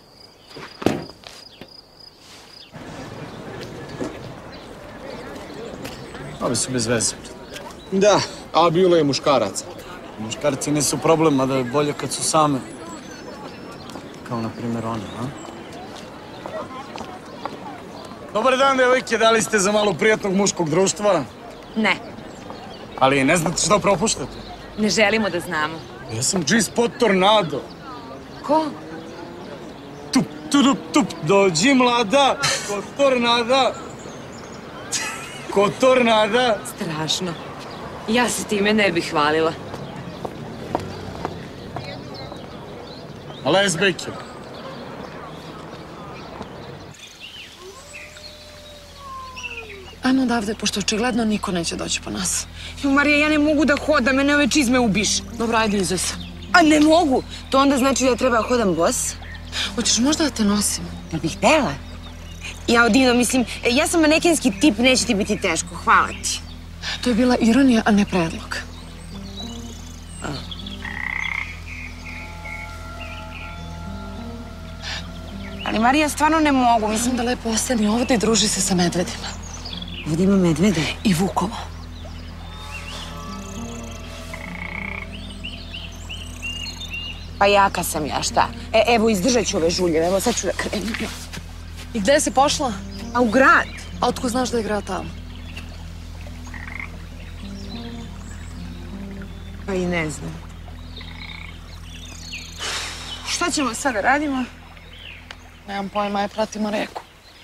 Ovi su bez veze. Da, a bilo je muškaraca. Muškarci nisu problem, mada je bolje kad su same. Kao na primjer one, a? Dobar dan, devojke, da li ste za malo prijatnog muškog društva? Ne, Ali ne znate što propuštate. ne želimo da znamo. Ja sam G-Spot Tornado. Ko? Tup, tup, tup, dođi mlada, kod tornada. Kod tornada. Strašno. Ja se time ne bih hvalila. Lesbejke. Ajmo odavde, pošto očigledno niko neće doći po nas. Jo, Marija, ja ne mogu da hodam, mene ove čizme ubiš. Dobro, ajde, izoj se. A ne mogu. To onda znači da treba da hodam bos? Hoćeš možda da te nosim? Da bih htela. Ja, Dino, mislim, ja sam manekenski tip, neće ti biti teško, hvala ti. To je bila ironija, a ne predlog. Ali, Marija, stvarno ne mogu, Mislim da lepo ostani ovde i druži se sa medvedima. Ovdje ima medvede. I vukova. Pa jaka sam ja, šta? E, evo, izdržat ću ove žuljeve, evo, sad ću da krenem. I gde si pošla? A u grad. A otko znaš da je grad tamo? Pa i ne znam. Šta ćemo sad da radimo? Nemam pojma, je pratimo reku.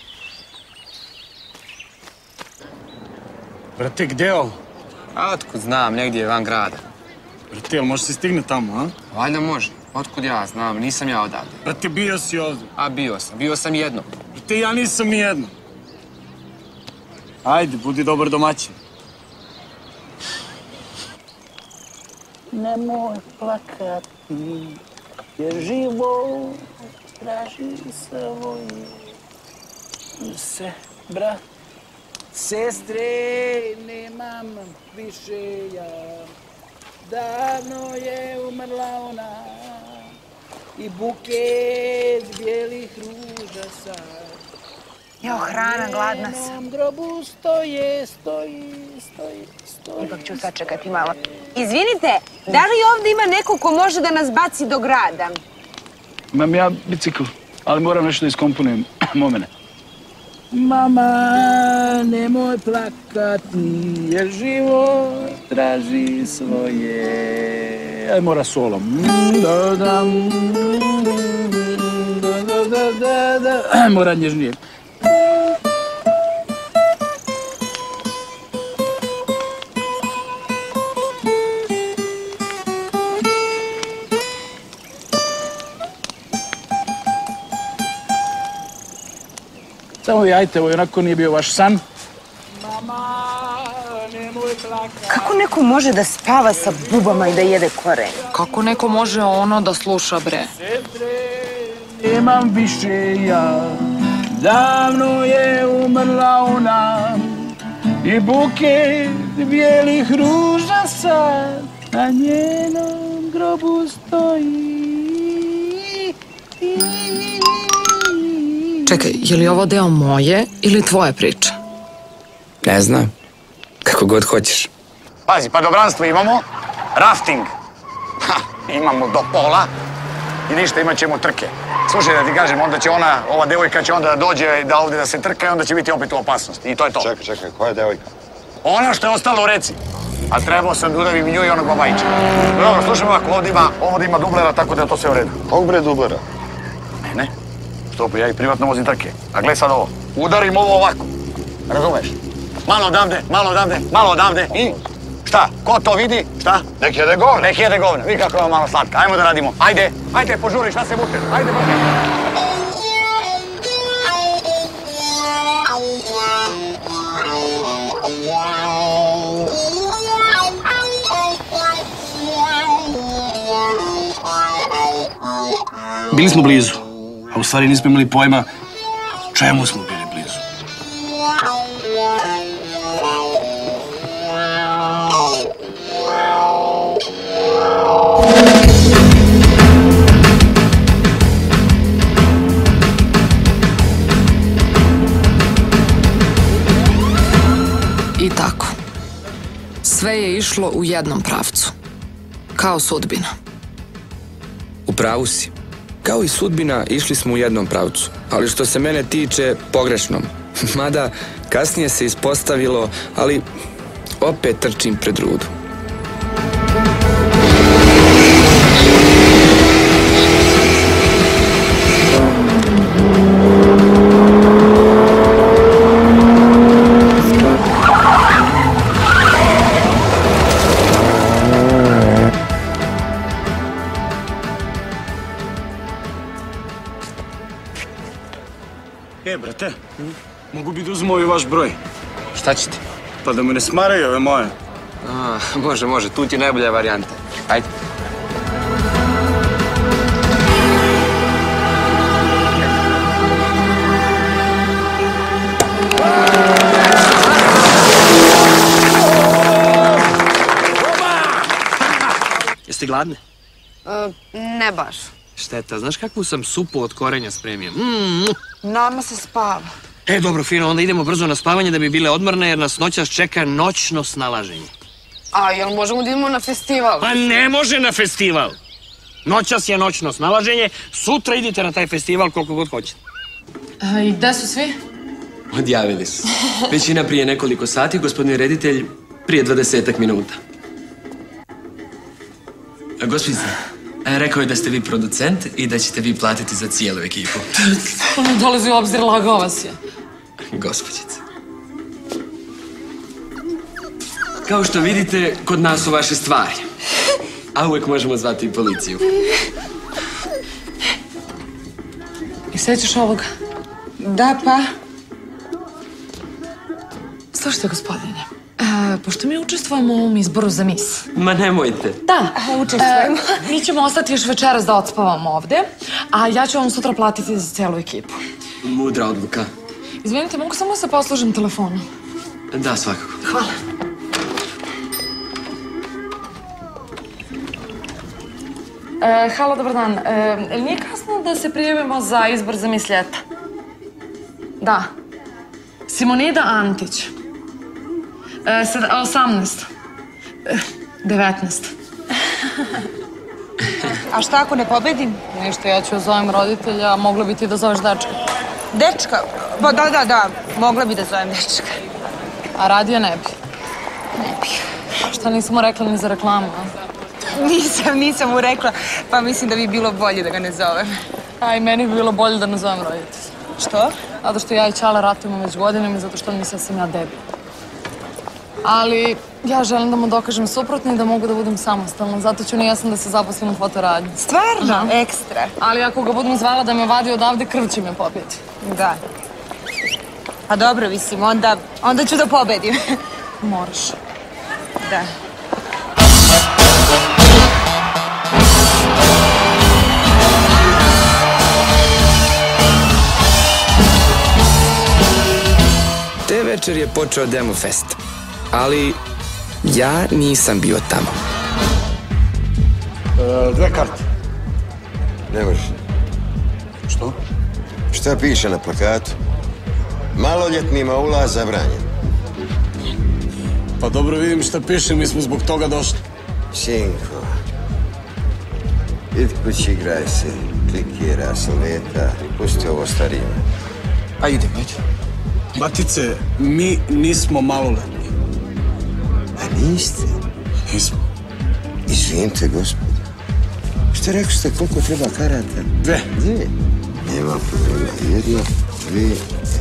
Brate, gde je ovo? A otkud znam, negdje je van grada. Brate, jel može se stigne tamo, a? Valjda može. Otkud ja znam, nisam ja odavde. Brate, bio si ovdje. A bio sam, bio sam jednom. Brate, ja nisam ni jedno. Ajde, budi dobar domaćin. Nemoj plakati, jer život traži svoje. Se, brat, sestre, nemam više ja. Davno je umrla ona i buket bijelih ruža sad. Jo, hrana, gladna U sam. mom grobu stoje, stoji, stoji, stoji. Ipak ću sačekati malo. Izvinite, da li ovdje ima neko ko može da nas baci do grada? Imam ja bicikl, ali moram nešto da iskomponujem. Momene. Mama, nemoj plakati, jer život traži svoje. Aj, mora solo. Mora nježnije. Samo vi ajte, ovo onako nije bio vaš san. Kako neko može da spava sa bubama i da jede korenje? Kako neko može ono da sluša, bre? Nemam više ja, davno je umrla ona i buket bijelih ruža sad na njenom grobu stoji. Čekaj, je li ovo deo moje ili tvoje priče? Ne znam. Kako god hoćeš. Pazi, pa dobranstvo imamo, rafting, ha, imamo do pola i ništa, imat ćemo trke. Slušaj da ti kažem, onda će ona, ova devojka će onda da dođe da ovdje da se trka i onda će biti opet u opasnosti. I to je to. Čekaj, čekaj, koja je devojka? Ona što je ostala u reci. A trebao sam da udavim nju i onog babajča. Dobro, slušaj ovako, ovdje ima, ovdje ima dublera, tako da je to sve u redu. Kog bre dublera? Mene? Što pa ja i privatno vozim trke. A gled sad ovo, udarim ovo ovako. Razumeš? Malo odavde, malo odavde, malo odavde i... Šta? Ko to vidi? Šta? Nek jede govna. Nek jede govna. Vidi kako je ovo malo slatka. Ajmo da radimo. Ajde, ajde, požuri, šta se buteš? Ajde, brže. Bili smo blizu, a u stvari nismo imali pojma čemu smo bili blizu. I tako. Sve je išlo u jednom pravcu. Kao sudbina. U pravu si. Kao i sudbina, išli smo u jednom pravcu. Ali što se mene tiče, pogrešnom. Mada, kasnije se ispostavilo, ali opet trčim pred rudu. E, brate, mogu bi da uzmu ovaj vaš broj? Šta će ti? Pa da me ne smaraju ove moje. A, može, može, tu ti je najbolja varijanta. Ajde. Jeste gladne? Ne baš. Šteta, znaš kakvu sam supu od korenja spremio? Mm. Nama se spava. E, dobro, fino, onda idemo brzo na spavanje da bi bile odmorne, jer nas noćas čeka noćno snalaženje. A, jel možemo da idemo na festival? Pa ne može na festival! Noćas je noćno snalaženje, sutra idite na taj festival koliko god hoćete. I gde su svi? Odjavili su. Većina prije nekoliko sati, gospodin reditelj prije dvadesetak minuta. Gospođice, rekao je da ste vi producent i da ćete vi platiti za cijelu ekipu. Ne dolazi u obzir, lagao vas je. Gospođice. Kao što vidite, kod nas su vaše stvari. A uvijek možemo zvati i policiju. I sećaš ovoga? Da, pa. Slušajte, gospodine. E, pošto mi učestvujemo u ovom izboru za mis. Ma nemojte. Da, učestvujemo. E, mi ćemo ostati još večeras da odspavamo ovde, a ja ću vam sutra platiti za cijelu ekipu. Mudra odluka. Izvinite, mogu samo da se poslužim telefonom? Da, svakako. Hvala. E, halo, dobar dan. E, nije kasno da se prijavimo za izbor za mis ljeta? Da. Simonida Antić. E, sad, osamnaest. E, devetnaest. A šta ako ne pobedim? Ništa, ja ću zovem roditelja, a mogla bi ti da zoveš dečka. Dečka? Pa da, da, da, mogla bi da zovem dečka. A radija ne bi? Ne bi. Šta nismo rekla ni za reklamu, a? Nisam, nisam mu rekla, pa mislim da bi bilo bolje da ga ne zovem. A i meni bi bilo bolje da ne zovem roditelja. Što? Zato što ja i Ćale ratujemo već godinama i zato što mislim da sam ja debil. Ali ja želim da mu dokažem suprotno i da mogu da budem samostalna. Zato ću nijasno da se zaposlim u fotoradnji. Stvarno? Ekstra. Ali ako ga budem zvala da me vadi odavde, krv će me popiti. Da. Pa dobro, mislim, onda, onda ću da pobedim. Moraš. Da. večer je počeo Demo Fest, ali ja nisam bio tamo. Dve karte. Ne možeš. Što? Šta piše na plakatu? Maloljetnima ulaz zabranjen. Pa dobro vidim šta piše, mi smo zbog toga došli. Sinko, idi kući, igraj se, klikira, salveta, pusti ovo starijima. A idem, ajde. Batice, mi nismo maloletni. A niste? Nismo. Izvinite, gospode. Šta rekao ste, koliko treba karata? Dve. Dve? Nema problema. Jedna, dvije.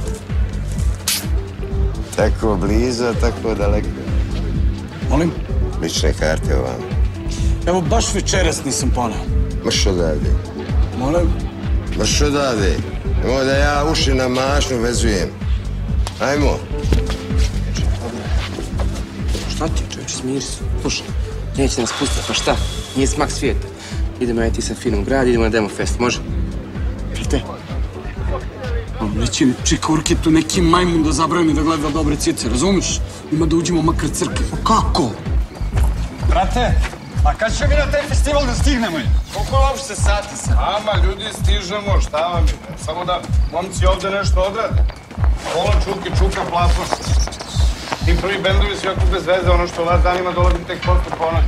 Tako bliza, tako daleko. Molim? Lične karte ovamo. Evo, baš večeras nisam ponao. Mrš odavde. Molim? Mrš odavde. Nemoj da ja uši na mašnu vezujem. Ajmo. Šta ti je, čovječe, smiri se. Slušaj, neće nas pustiti, pa šta? Nije smak svijeta. Idemo ja ti sa Finom u grad, idemo na Demo Fest, može? Prite. Neće čika Urketu neki majmun da zabrani da gleda dobre cice, razumiješ? Ima da uđemo makar crke. Pa kako? Brate, a kad će mi na taj festival da stignemo? Koliko uopšte sati sad? Ama, ljudi, stižemo, šta vam je? Samo da momci ovde nešto odrade. Pola čuke, čuka, plafon. Ti prvi bendovi su jako bez veze, ono što vas zanima dolazi tek posle ponoć.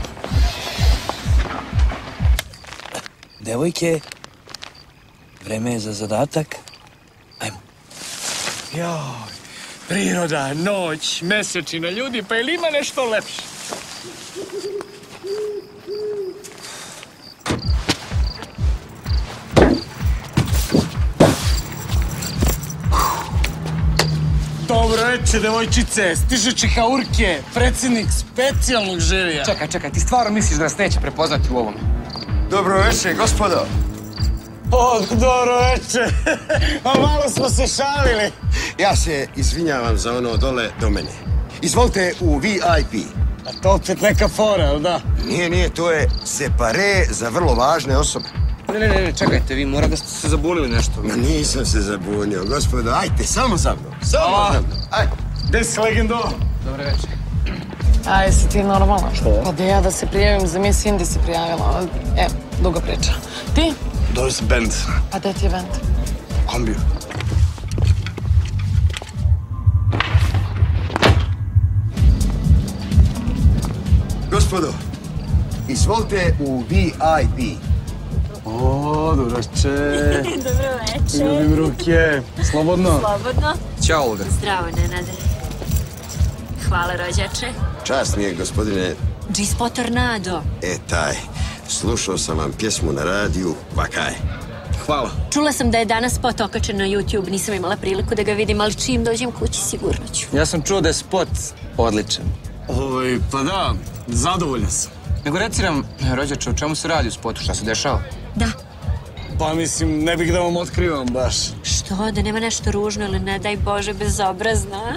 Devojke, vreme je za zadatak. Ajmo. Joj, priroda, noć, mesečina, ljudi, pa ili ima nešto lepše? Dobro večer, devojčice, stiže čika Urke, predsjednik specijalnog žirija. Čekaj, čekaj, ti stvarno misliš da nas neće prepoznati u ovome? Dobro večer, gospodo. O, dobro večer. A malo smo se šalili. Ja se izvinjavam za ono dole do mene. Izvolite u V I P. A to opet neka fora, ali da? Nije, nije, to je separe za vrlo važne osobe. Ne, ne, ne, čekajte, vi mora da ste se zabunili nešto. Ma nisam se zabunio, gospodo, ajte, samo za mnom, samo za mnom, ajde. Gde si, legendo? Dobre večer. A jesi ti normalno? Što? Pa da ja da se prijavim za Miss Indi se prijavila. E, duga priča. Ti? Doris band. Pa gde ti je band? Kombiju. Gospodo, izvolite u V I P. O, dobro večer. Dobro večer. Ljubim ruke. Slobodno? Slobodno. Ćao, Olga. Zdravo, Nenade. Hvala, rođače. Čast mi je, gospodine. Gispo Tornado. E, taj. Slušao sam vam pjesmu na radiju, vakaj. Hvala. Čula sam da je danas spot okačen na YouTube, nisam imala priliku da ga vidim, ali čim dođem kući sigurno ću. Ja sam čuo da je spot odličan. Ovaj, pa da, zadovoljan sam. Nego reci nam, rođače, o čemu se radi u spotu, šta se dešava? Da. Pa mislim, ne bih da vam otkrivam baš. Što, da nema nešto ružno ili ne daj Bože bezobrazno, a?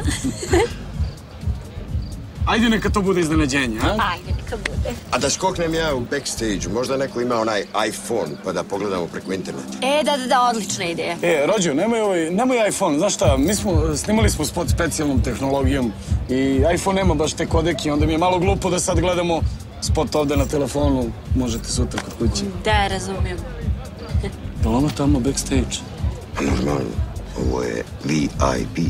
Ajde neka to bude iznenađenje, a? Ajde, neka bude. A da skoknem ja u backstage, možda neko ima onaj iPhone, pa da pogledamo preko interneta. E, da, da, da, odlična ideja. E, Rođo, nemoj, ovaj, nemoj iPhone, znaš šta, mi smo, snimali smo spot specijalnom tehnologijom i iPhone nema baš te kodeki, onda mi je malo glupo da sad gledamo spot ovde na telefonu, možete sutra kod kuće. Da, razumijem. Je li ono tamo backstage? Normalno, ovo je V I P.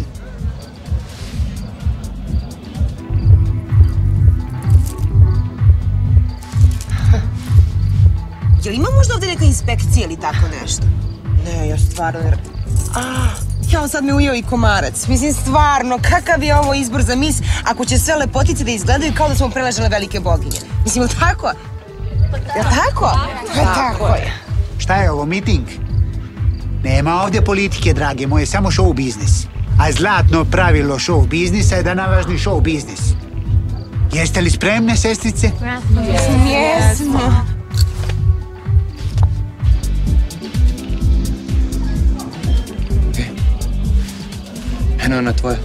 Jel ima možda ovde neka inspekcija ili tako nešto? Ne, ja stvarno ne... Ah, jao, sad me ujeo i komarac. Mislim, stvarno, kakav je ovo izbor za mis ako će sve lepotice da izgledaju kao da smo preležale velike boginje? Mislim, je li tako? Je li tako? Tako je. Šta je ovo, miting? Nema ovdje politike, drage moje, samo show biznis. A zlatno pravilo show biznisa je da najvažniji show biznis. Jeste li spremne, sestrice? Jesmo. Eno, ona tvoja.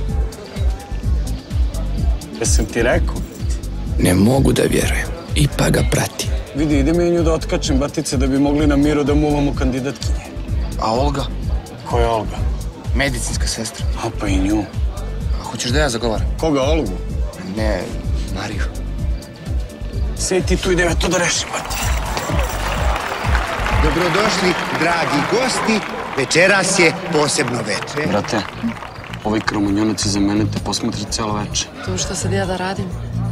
Jesam ti rekao? Ne mogu da vjerujem. Ipak ga prati. Vidi, idem i nju da otkačem, batice, da bi mogli na miru da muvamo kandidatkinje. A Olga? Ko je Olga? Medicinska sestra. A pa i nju. Hoćeš da ja zagovaram? Koga, Olugu? Ne, Mariju. Sedi ti tu, idem ja to da rešim. Dobrodošli, dragi gosti. Večeras je posebno večer. Brate, ovaj kromonjonac iza mene te posmatri celo veče. To što sad ja da radim?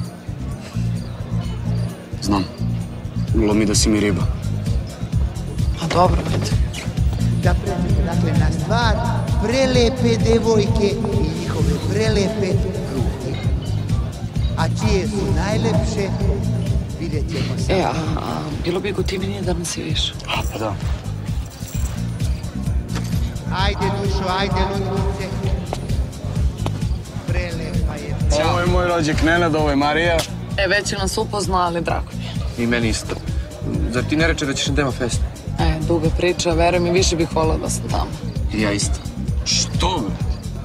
Znam. Lomi da si mi riba. A dobro, vidi. Da pređemo, dakle, na stvar prelepe devojke i njihove prelepe ruke. A čije su najlepše, vidjet ćemo sad. E, a, a bilo bi gotivnije da nas i više. A, pa da. Ajde, dušo, ajde, Ludvice. Prelepa je. Ovo je moj rođak Nenad, ovo je Marija. E, već je nas upoznali, drago mi je. I meni isto. Zar ti ne reče da ćeš na demo fest? E, duga priča, veruj mi, više bih volila da sam tamo. I ja isto. Što, bre?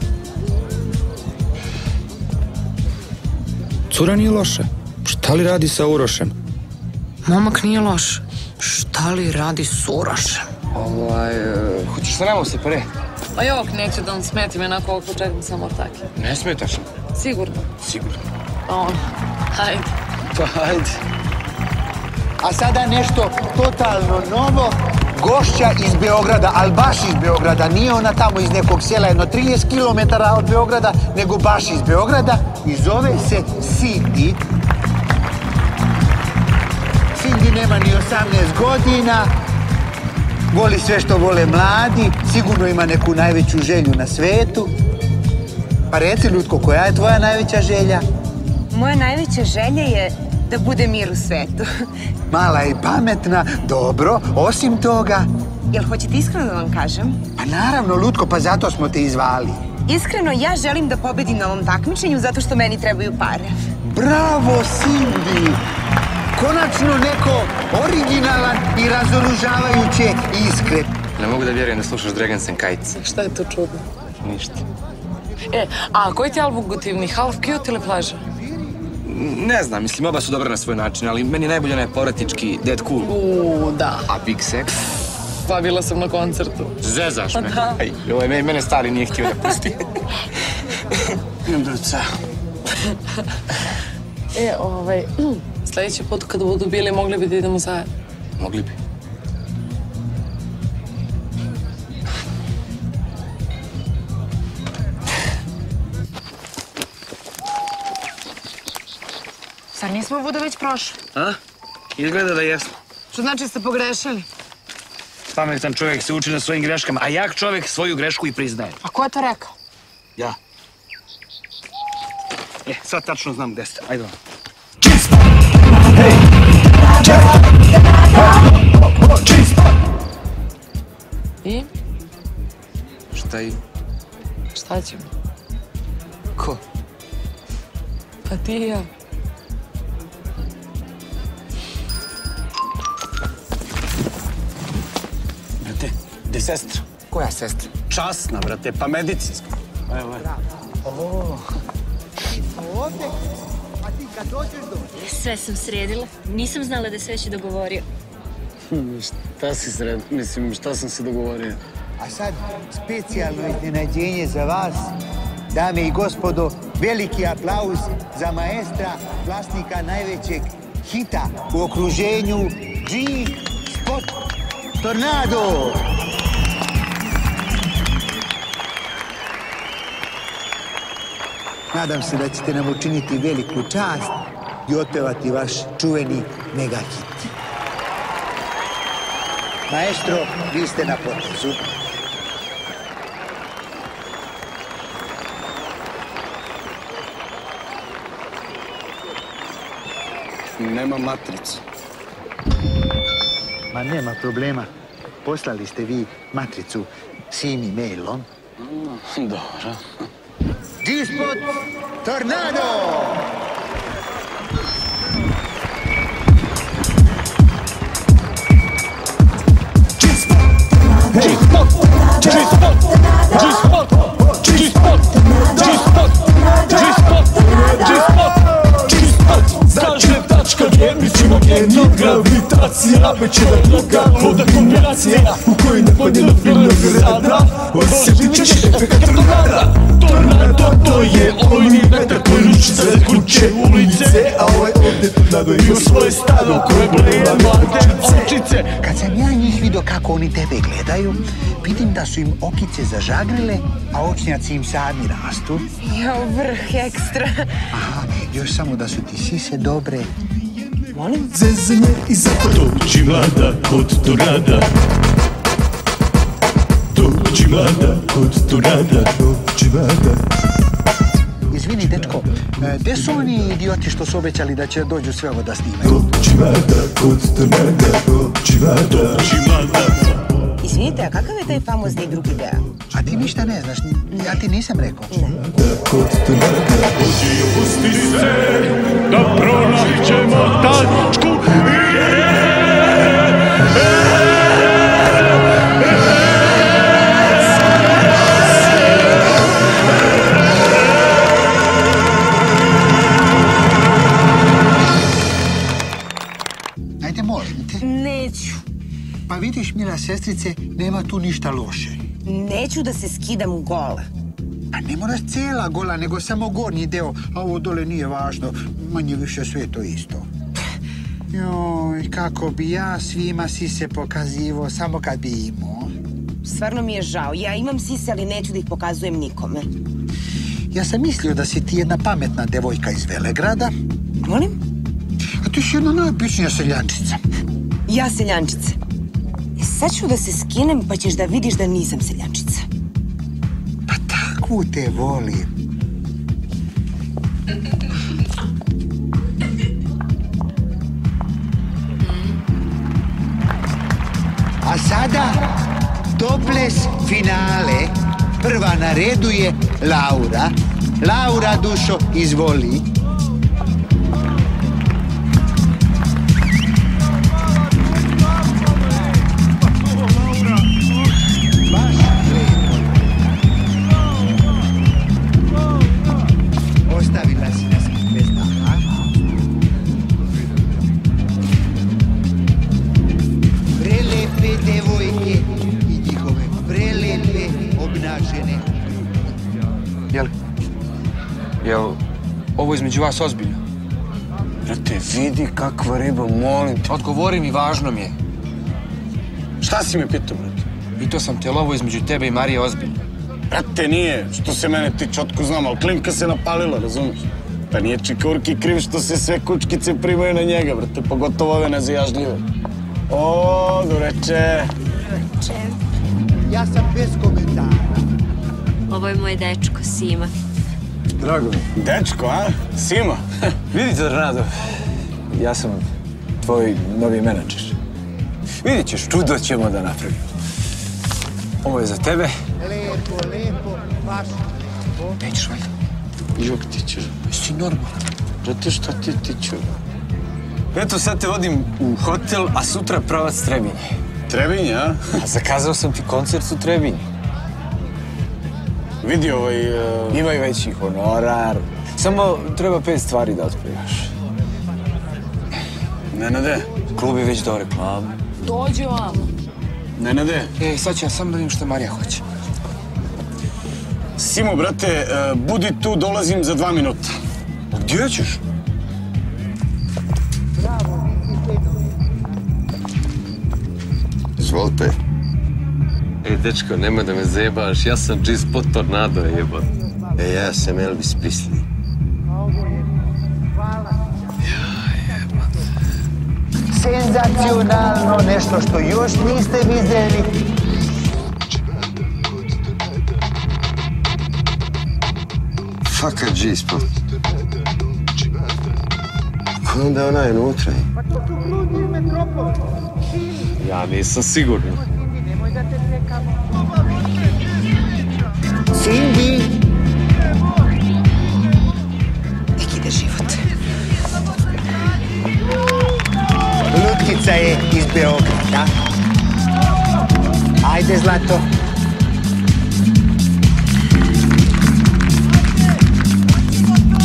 Cura nije loša. Šta li radi sa Urošem? Momak nije loš. Šta li radi s Urošem? Ovaj, hoćeš sa nama se pare? Pa jok, neću da vam smetim, jednako ovako čekam samo ortake. Ne smetaš li? Sigurno. Sigurno. Pa on, hajde. Pa hajde. A sada nešto totalno novo. Gošća iz Beograda, ali baš iz Beograda. Nije ona tamo iz nekog sela, jedno trideset kilometara od Beograda, nego baš iz Beograda. I zove se Cindy. Cindy nema ni osamnaest godina. Voli sve što vole mladi. Sigurno ima neku najveću želju na svetu. Pa reci, Ljutko, koja je tvoja najveća želja? Moja najveća želja je da bude mir u svetu. Mala i pametna, dobro, osim toga... Jel hoćete iskreno da vam kažem? Pa naravno, Lutko, pa zato smo te izvali. Iskreno, ja želim da pobedim na ovom takmičenju zato što meni trebaju pare. Bravo, Cindy! Konačno neko originalan i razoružavajuće iskren. Ne mogu da vjerujem da slušaš Dragons and Kites. Šta je to čudno? Ništa. E, a koji ti je album gotivni? Half Cute ili Pleasure? Ne znam, mislim, oba su dobra na svoj način, ali meni je najbolje onaj povratnički Dead Cool. Uuu, da. A Big Sex? Pa bila sam na koncertu. Zezaš me. Da. Aj, ovaj, mene stari nije htio da pusti. Idem druca. E, ovaj, sljedeći put kada budu bili, mogli bi da idemo zajedno. Mogli bi. Zar nismo ovuda već prošli? A? Izgleda da jesmo. Što znači ste pogrešili? Pametan čovjek se uči na svojim greškama, a jak čovjek svoju grešku i priznaje. A ko je to rekao? Ja. E, sad tačno znam gde ste. Ajde vam. I? Šta i? Šta ćemo? Ko? Pa ti i ja. Brate, gde sestra? Koja sestra? Časna, brate, pa medicinska. Evo, evo. Ovdje, a ti kad dođeš dođeš. Sve sam sredila. Nisam znala da se već dogovorio. Šta si sred... Mislim, šta sam se dogovorio? A sad, specijalno iznenađenje za vas. Dame i gospodo, veliki aplauz za maestra, vlasnika najvećeg hita u okruženju G-Spot Tornado. Nadam se da ćete nam učiniti veliku čast i otpevati vaš čuveni mega hit. Maestro, vi ste na potezu. Nema matricu. Ma nema problema. Poslali ste vi matricu Simi mailom. Dobro. G-Spot Tornado! G-Spot! G-Spot! G-Spot! G-Spot! G-Spot! G-Spot! G-Spot! G-Spot! Kaže tačka, gdje mi ćemo gdje gravitacija. kombinacija, već jedna druga luda kombinacija u kojoj ne podijelo vinograda. Osjetit ćeš efekat tornada. Tornado to je olujni vetar koji ručica za kuće ulice, a ovaj ovdje tornado ima svoje stado koje bleje mlade očice. Kad sam ja njih vidio kako oni tebe gledaju, vidim da su im okice zažagrile, a očnjaci im sami rastu. Jao, vrh, ekstra. Aha, još samo da su ti sise dobre. Molim? Zezanje i zato dođi mlada kod tornada. Dođi mlada kod tornada, dođi mlada. Izvini, dečko, gde su oni idioti što su obećali da će dođu sve ovo da snimaju? Dođi mlada kod tornada, dođi mlada, dođi mlada. Izvinite, a kakav je taj famozni drugi deo? A ti ništa ne znaš, ja ti nisam rekao. Ne. Kod tornada, dođi i opusti se, da pronađemo tačku. Ajde, molim te. Neću. Pa vidiš, mila sestrice, nema tu ništa loše. Neću da se skidam gola. Pa ne moraš cijela gola, nego samo gornji deo, a ovo dole nije važno. Manje više sve to isto. Joj, kako bi ja svima sise pokazivo, samo kad bi imao. Stvarno mi je žao. Ja imam sise, ali neću da ih pokazujem nikome. Ja sam mislio da si ti jedna pametna devojka iz Velegrada. Molim? A ti si jedna najobičnija seljančica. Ja seljančica. E sad ću da se skinem, pa ćeš da vidiš da nisam seljančica. Pa takvu te volim. A sada, toples finale. Prva na redu je Laura. Laura, dušo, izvoli. Ostavila si nas bez daha. Prelepe devojke i njihove prelepe obnažene. Jel? Jel ovo između vas ozbiljno? Brate, vidi kakva riba, molim te. Odgovori mi, važno mi je. Šta si me pitao, brate? Pitao sam te, jel ovo između tebe i Marije ozbiljno? Brate, nije. Što se mene tiče, otko znam, ali klinka se napalila, razumiješ? Pa nije Čika-Urki kriv što se sve kučkice primaju na njega, brate, pogotovo ove nezajažljive. O, dureče. Ja sam bez komentara. Ovo je moj dečko, Sima. Drago mi. Dečko, a? Sima? Vidi, Tornado, ja sam tvoj novi menadžer. Vidit ćeš, čudo ćemo da napravimo. Ovo je za tebe. Lepo, lepo, baš. Nećeš, valjda? Jok ti ćeš. Jesi normalan? Brate, šta ti ti ću? Eto, sad te vodim u hotel, a sutra pravac Trebinje. Trebinje, a? A zakazao sam ti koncert u Trebinju. Vidi ovaj... Uh... Imaju veći honorar. Samo treba pet stvari da otpevaš. Nenade. Klub je već do reklame. Dođi ovamo. Nenade. Ej, sad ću ja samo da vidim što Marija hoće. Simo, brate, uh, budi tu, dolazim za dva minuta. Gdje ćeš? Izvolite. Ej, dečko, nemoj da me zajebaš, ja sam G-Spot Tornado, jebot. E, ja sam Elvis Presley. Senzacionalno, nešto što još niste vidjeli. Faka G-Spot. Ko onda ona je unutra? Ja nisam sigurno. Cindy! Nek ide život. Lutkica je iz Beograda. Ajde, zlato.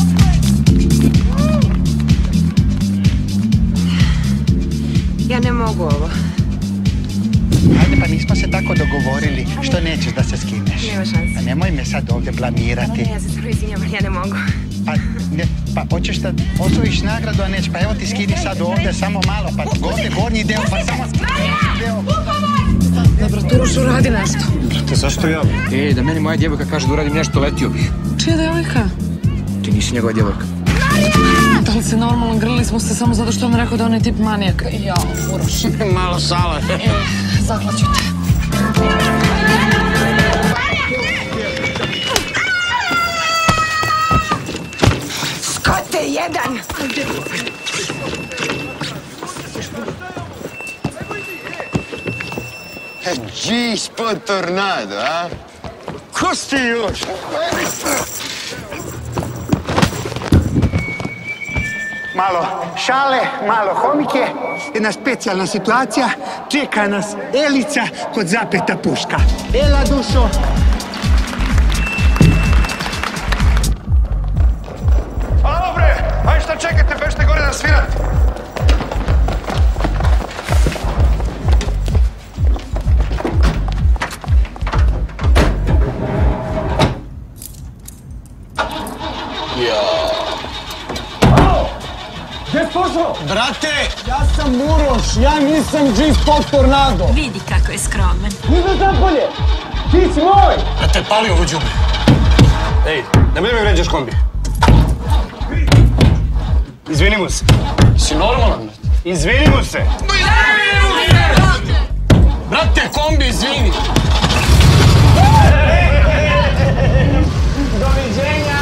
Ja ne mogu mogu ovo. Ajde, pa nismo se tako dogovorili. Što nećeš da se skineš? Nema šanse. Pa nemoj me sad ovdje blamirati. Ne, ja se skoro izvinjam, ali ja ne mogu. Pa, ne, pa hoćeš da osvojiš nagradu, a neće. Pa evo ti skini sad ovdje, samo malo. Pa ovdje gornji deo, pa samo deo. Dobro, Turoš, uradi nešto. Brate, zašto ja? Ej, da meni moja djevojka kaže da uradim nešto, letio bih. Čija djevojka? Ti nisi njegova djevojka. Da li si normalno, grlili smo se samo zato što on rekao da on je tip manijaka. Jao, Uroš. Malo sale. E, zaklaću te. Skote jedan! G-spot tornado, a? Ko ste još? Malo šale, malo homike. Jedna specijalna situacija. Čeka nas Elica kod zapeta puška. Ela, dušo. Alo bre, aj šta čekate, bežte gore da svirate. Gdje si pošao? Brate, ja sam Uroš, ja nisam G-spot tornado. Vidi kako je skromen. Ideš napolje, ti si moj. Brate, pali ovo džubre. Ej, nemoj da me vređaš kombi. Izvini mu se. Si normalan, brate? Izvini mu se. Brate, kombi, izvini. Doviđenja.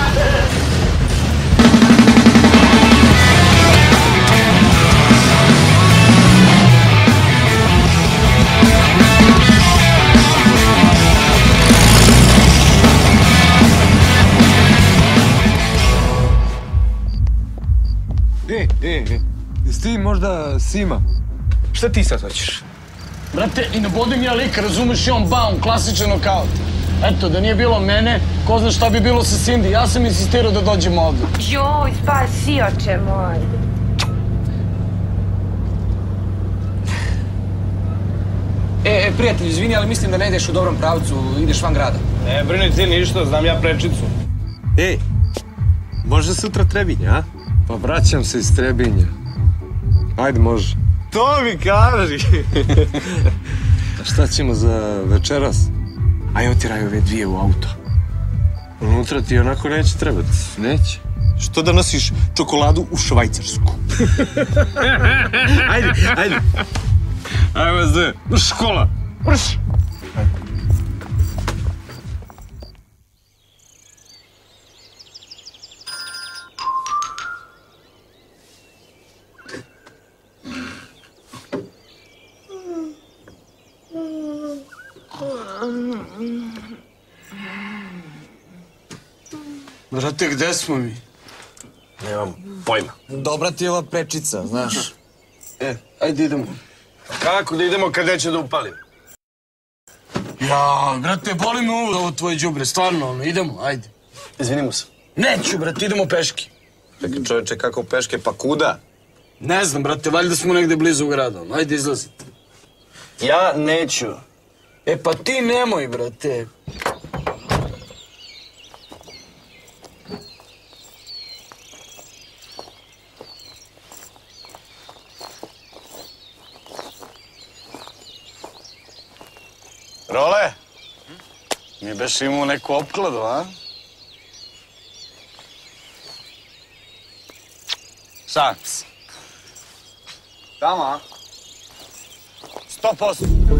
E, e, e, jesi ti možda Sima? Šta ti sad hoćeš? Brate, i ne bodim ja lik, razumeš, i on baum, klasičan nokaut. Eto, da nije bilo mene, ko zna šta bi bilo sa Cindy, ja sam insistirao da dođem ovdje. Joj, spasi, oče moj. E, e, prijatelj, izvini, ali mislim da ne ideš u dobrom pravcu, ideš van grada. Ne brini ti ništa, znam ja prečicu. Ej, može sutra Trebinja, a? Pa vraćam se iz Trebinja. Ajde, može. To mi kaži. A šta ćemo za večeras? Aj, otiraj ove dvije u auto. Unutra ti onako neće trebati, neće. Što da nosiš čokoladu u Švajcarsku? Ajde, ajde. Ajmo se, škola. Vrš. Brate, gde smo mi? Nemam pojma. Dobra ti je ova prečica, znaš. E, ajde idemo. Kako da idemo kad neće da upalim? Ja, brate, boli me ovo, ovo tvoje đubre, stvarno, ono, idemo, ajde. Izvinimo se. Neću, brate, idemo peške. Čekaj, čovječe, kako peške, pa kuda? Ne znam, brate, valjda smo negde blizu grada, ono, ajde izlazite. Ja neću. E, pa ti nemoj, brate. Role, mi beš imao neku opkladu, a? Šans. Tamo, a? Sto posto.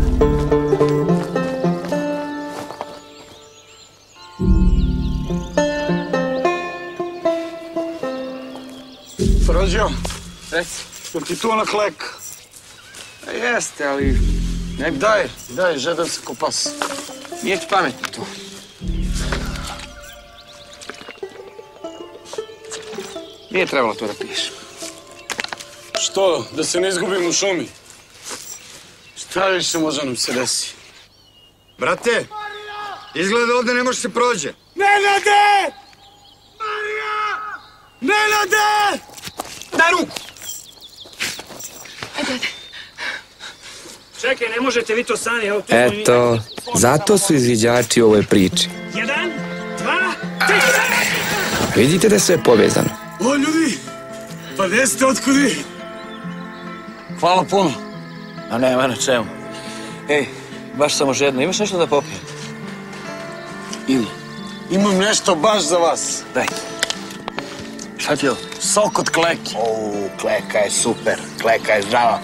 Prođo, Reci. jel ti tu ona kleka? Jeste, ali... Ne bi... Daj, daj, žedam se ko pas. Nije ti pametno to. Nije trebalo to da piješ. Što, da se ne izgubim u šumi? Šta više može nam se desi? Brate, izgleda ovdje ne može se prođe. Nenade! Marija! Nenade! Daj ruku! Ajde, ajde. Čekaj, ne možete vi to sami. Evo, tu smo mi- Eto, zato su izviđači u ovoj priči. Jedan, dva, tri. Vidite da je sve povezano. O, ljudi, pa gde ste, otkud vi? Hvala puno. A nema na čemu. Ej, baš samo žedno, imaš nešto da popijem? Imam. Imam nešto baš za vas. Daj. Šta ti je ovo? Sok od kleke. O, kleka je super, kleka je zdrava.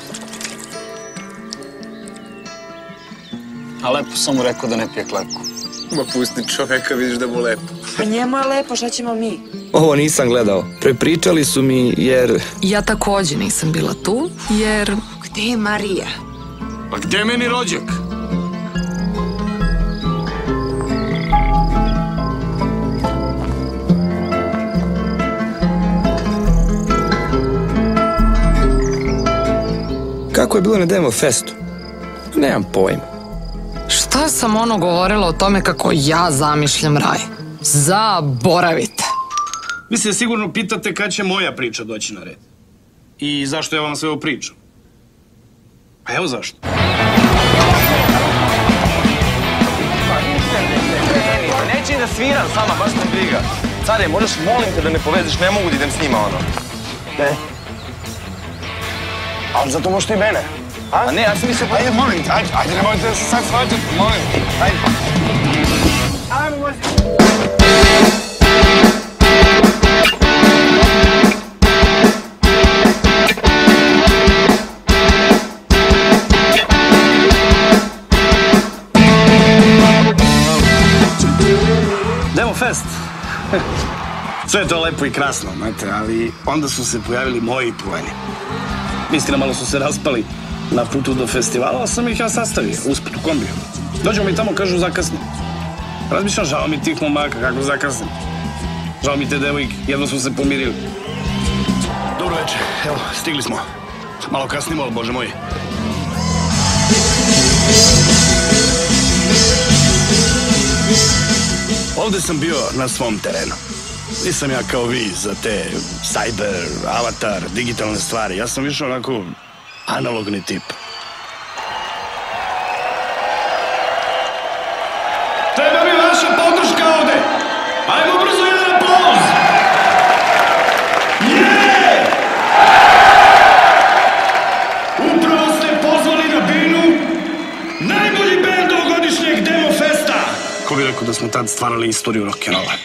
A lepo sam mu rekao da ne pije kleku. Ma pusti čoveka, vidiš da mu lepo. Pa njemu je lepo, šta ćemo mi? Ovo nisam gledao. Prepričali su mi jer... Ja takođe nisam bila tu, jer... Gde je Marija? Pa gde je meni rođak? Kako je bilo na Demo Festu? Nemam pojma. Šta sam ono govorila o tome kako ja zamišljam raj? Zaboravite. Vi se sigurno pitate kad će moja priča doći na red. I zašto ja vam sve ovo pričam. A evo zašto. Neće i da sviram sama, baš me briga. Care, možeš, molim te da me poveziš, ne mogu da idem s njima, ono. Ne. Ali zato možete i mene. A ne, ja sam mislio... Ajde, molim te, ajde, ajde, nemojte da se sad svađate, molim te, ajde. Ajmo, vozi. Demo Fest. Sve je to lepo i krasno, znate, ali onda su se pojavili moji puleni. Istina, malo su se raspali na putu do festivala, ali sam ih ja sastavio, usput u kombiju. Dođemo mi tamo, kažu, zakasni. Razmišljam, žao mi tih momaka, kako zakasnim. Žao mi te devojke, jedno smo se pomirili. Dobro večer, evo, stigli smo. Malo kasnimo, ali bože moj. Ovde sam bio na svom terenu. Nisam ja kao vi za te cyber, avatar, digitalne stvari. Ja sam više onako analogni tip. Treba mi vaša podrška ovde! Ajmo brzo jedan aplauz! Je! Upravo ste pozvali na binu najbolji band ovogodišnjeg Demo Festa! Ko bi rekao da smo tad stvarali istoriju rock'n'rolla?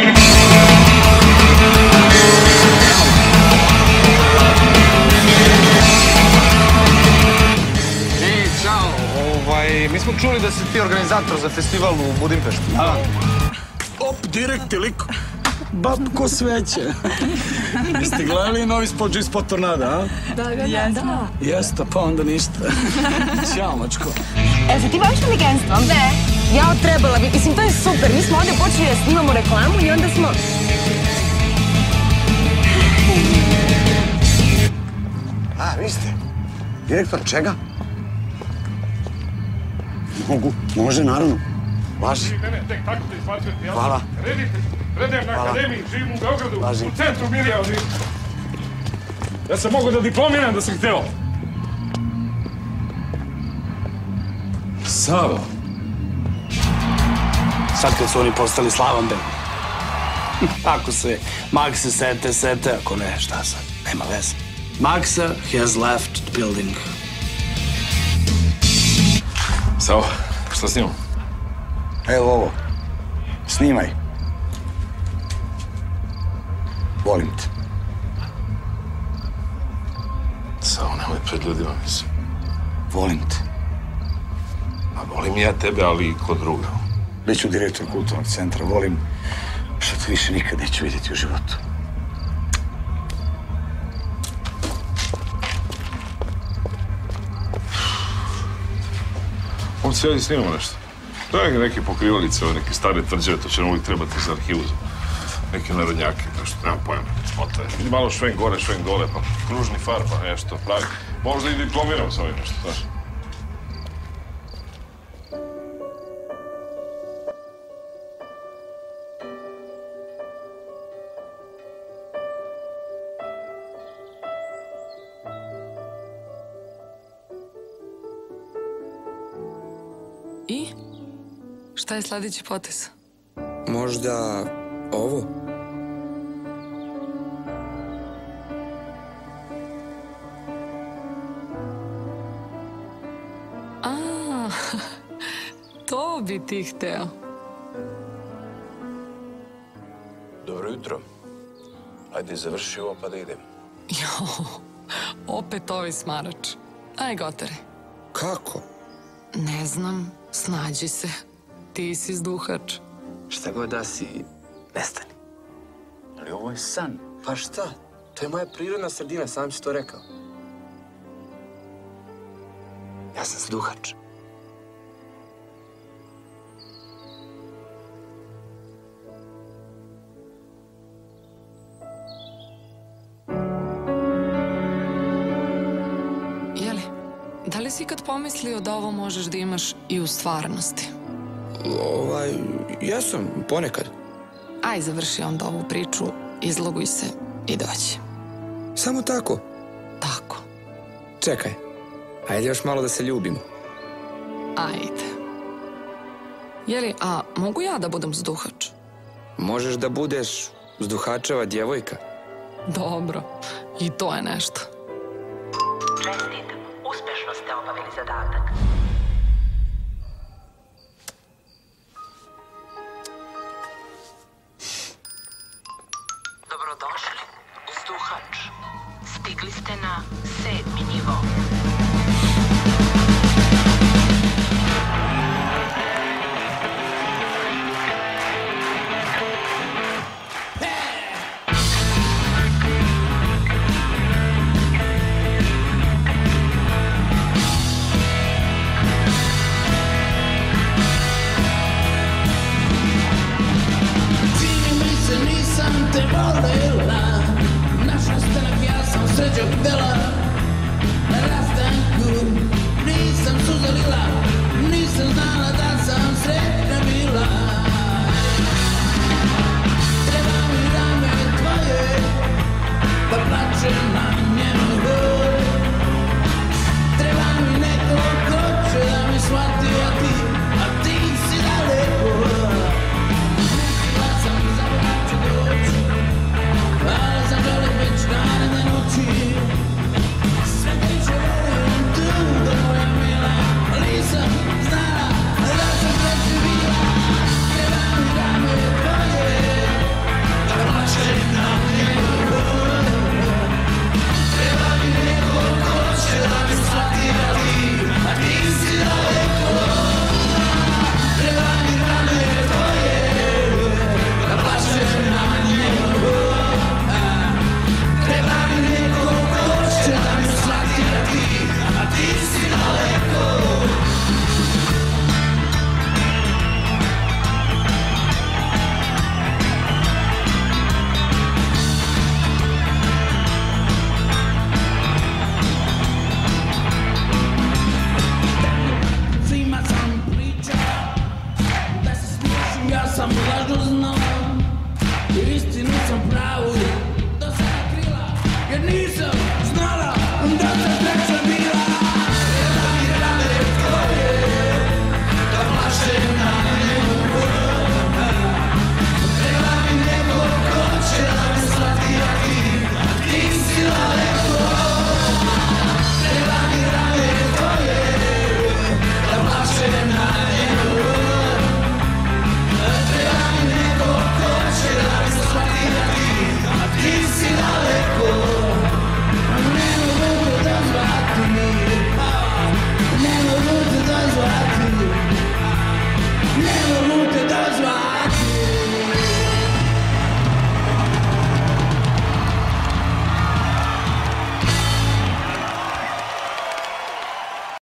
Ej, čao, ovaj, mi smo čuli da si ti organizator za festival u Budimpeštu. Da. Op, direkt liko. Bab ko sveće. Jeste gledali novi spot ispod Tornada, a? Da, da, da. Jeste, pa onda ništa. Ćao, mačko. E, se ti baviš huliganstvom? Ne. Ja trebala bi, mislim, to je super. Mi smo ovde počeli da snimamo reklamu i onda smo... A, vi ste? Direktor čega? Mogu, može, naravno. Važi. Hvala. Reditelj, predajem na akademiji, živim u Beogradu, Važi. u centru Milija. Ja sam mogu da diplomiram da sam hteo. Savo. Sad kad su oni postali slavan band. Ako se Maksa sete, sete, ako ne, šta sad, nema veze. Maksa has left the building. Savo, šta snimam? Evo ovo. Snimaj. Volim te. Savo, nemoj pred ljudima, mislim. Volim te. A volim ja tebe, ali i kod druga. Biću direktor kulturnog centra. Volim što te više nikad neću vidjeti u životu. On se ovdje snimamo nešto. To je neke pokrivalice, ove neke stare tvrđave, to će nam uvijek trebati za arhivu. Neke narodnjake, nešto, nemam pojma, spotove. Vidi malo šven gore, šven dole, pa kružni far, pa nešto, pravi. Možda i diplomiram sa ovim nešto, znaš. I? Šta je sledeći potez? Možda ovo? A, to bi ti hteo. Dobro jutro. Ajde, završi ovo pa da idem. Jo, opet ovaj smarač. Aj, Gotare. Kako? Ne znam, snađi se. Ti si zduhač. Šta god da si, nestani. Ali ovo je san. Pa šta? To je moja prirodna sredina, sam si to rekao. Ja sam zduhač. Jeli, da li si ikad pomislio da ovo možeš da imaš i u stvarnosti? Ovaj, ja sam ponekad. Aj, završi onda ovu priču, izloguj se i dođi. Samo tako? Tako. Čekaj, ajde još malo da se ljubimo. Ajde. Jeli, a mogu ja da budem zduhač? Možeš da budeš zduhačeva djevojka. Dobro, i to je nešto. Čestitam, uspešno ste obavili zadatak.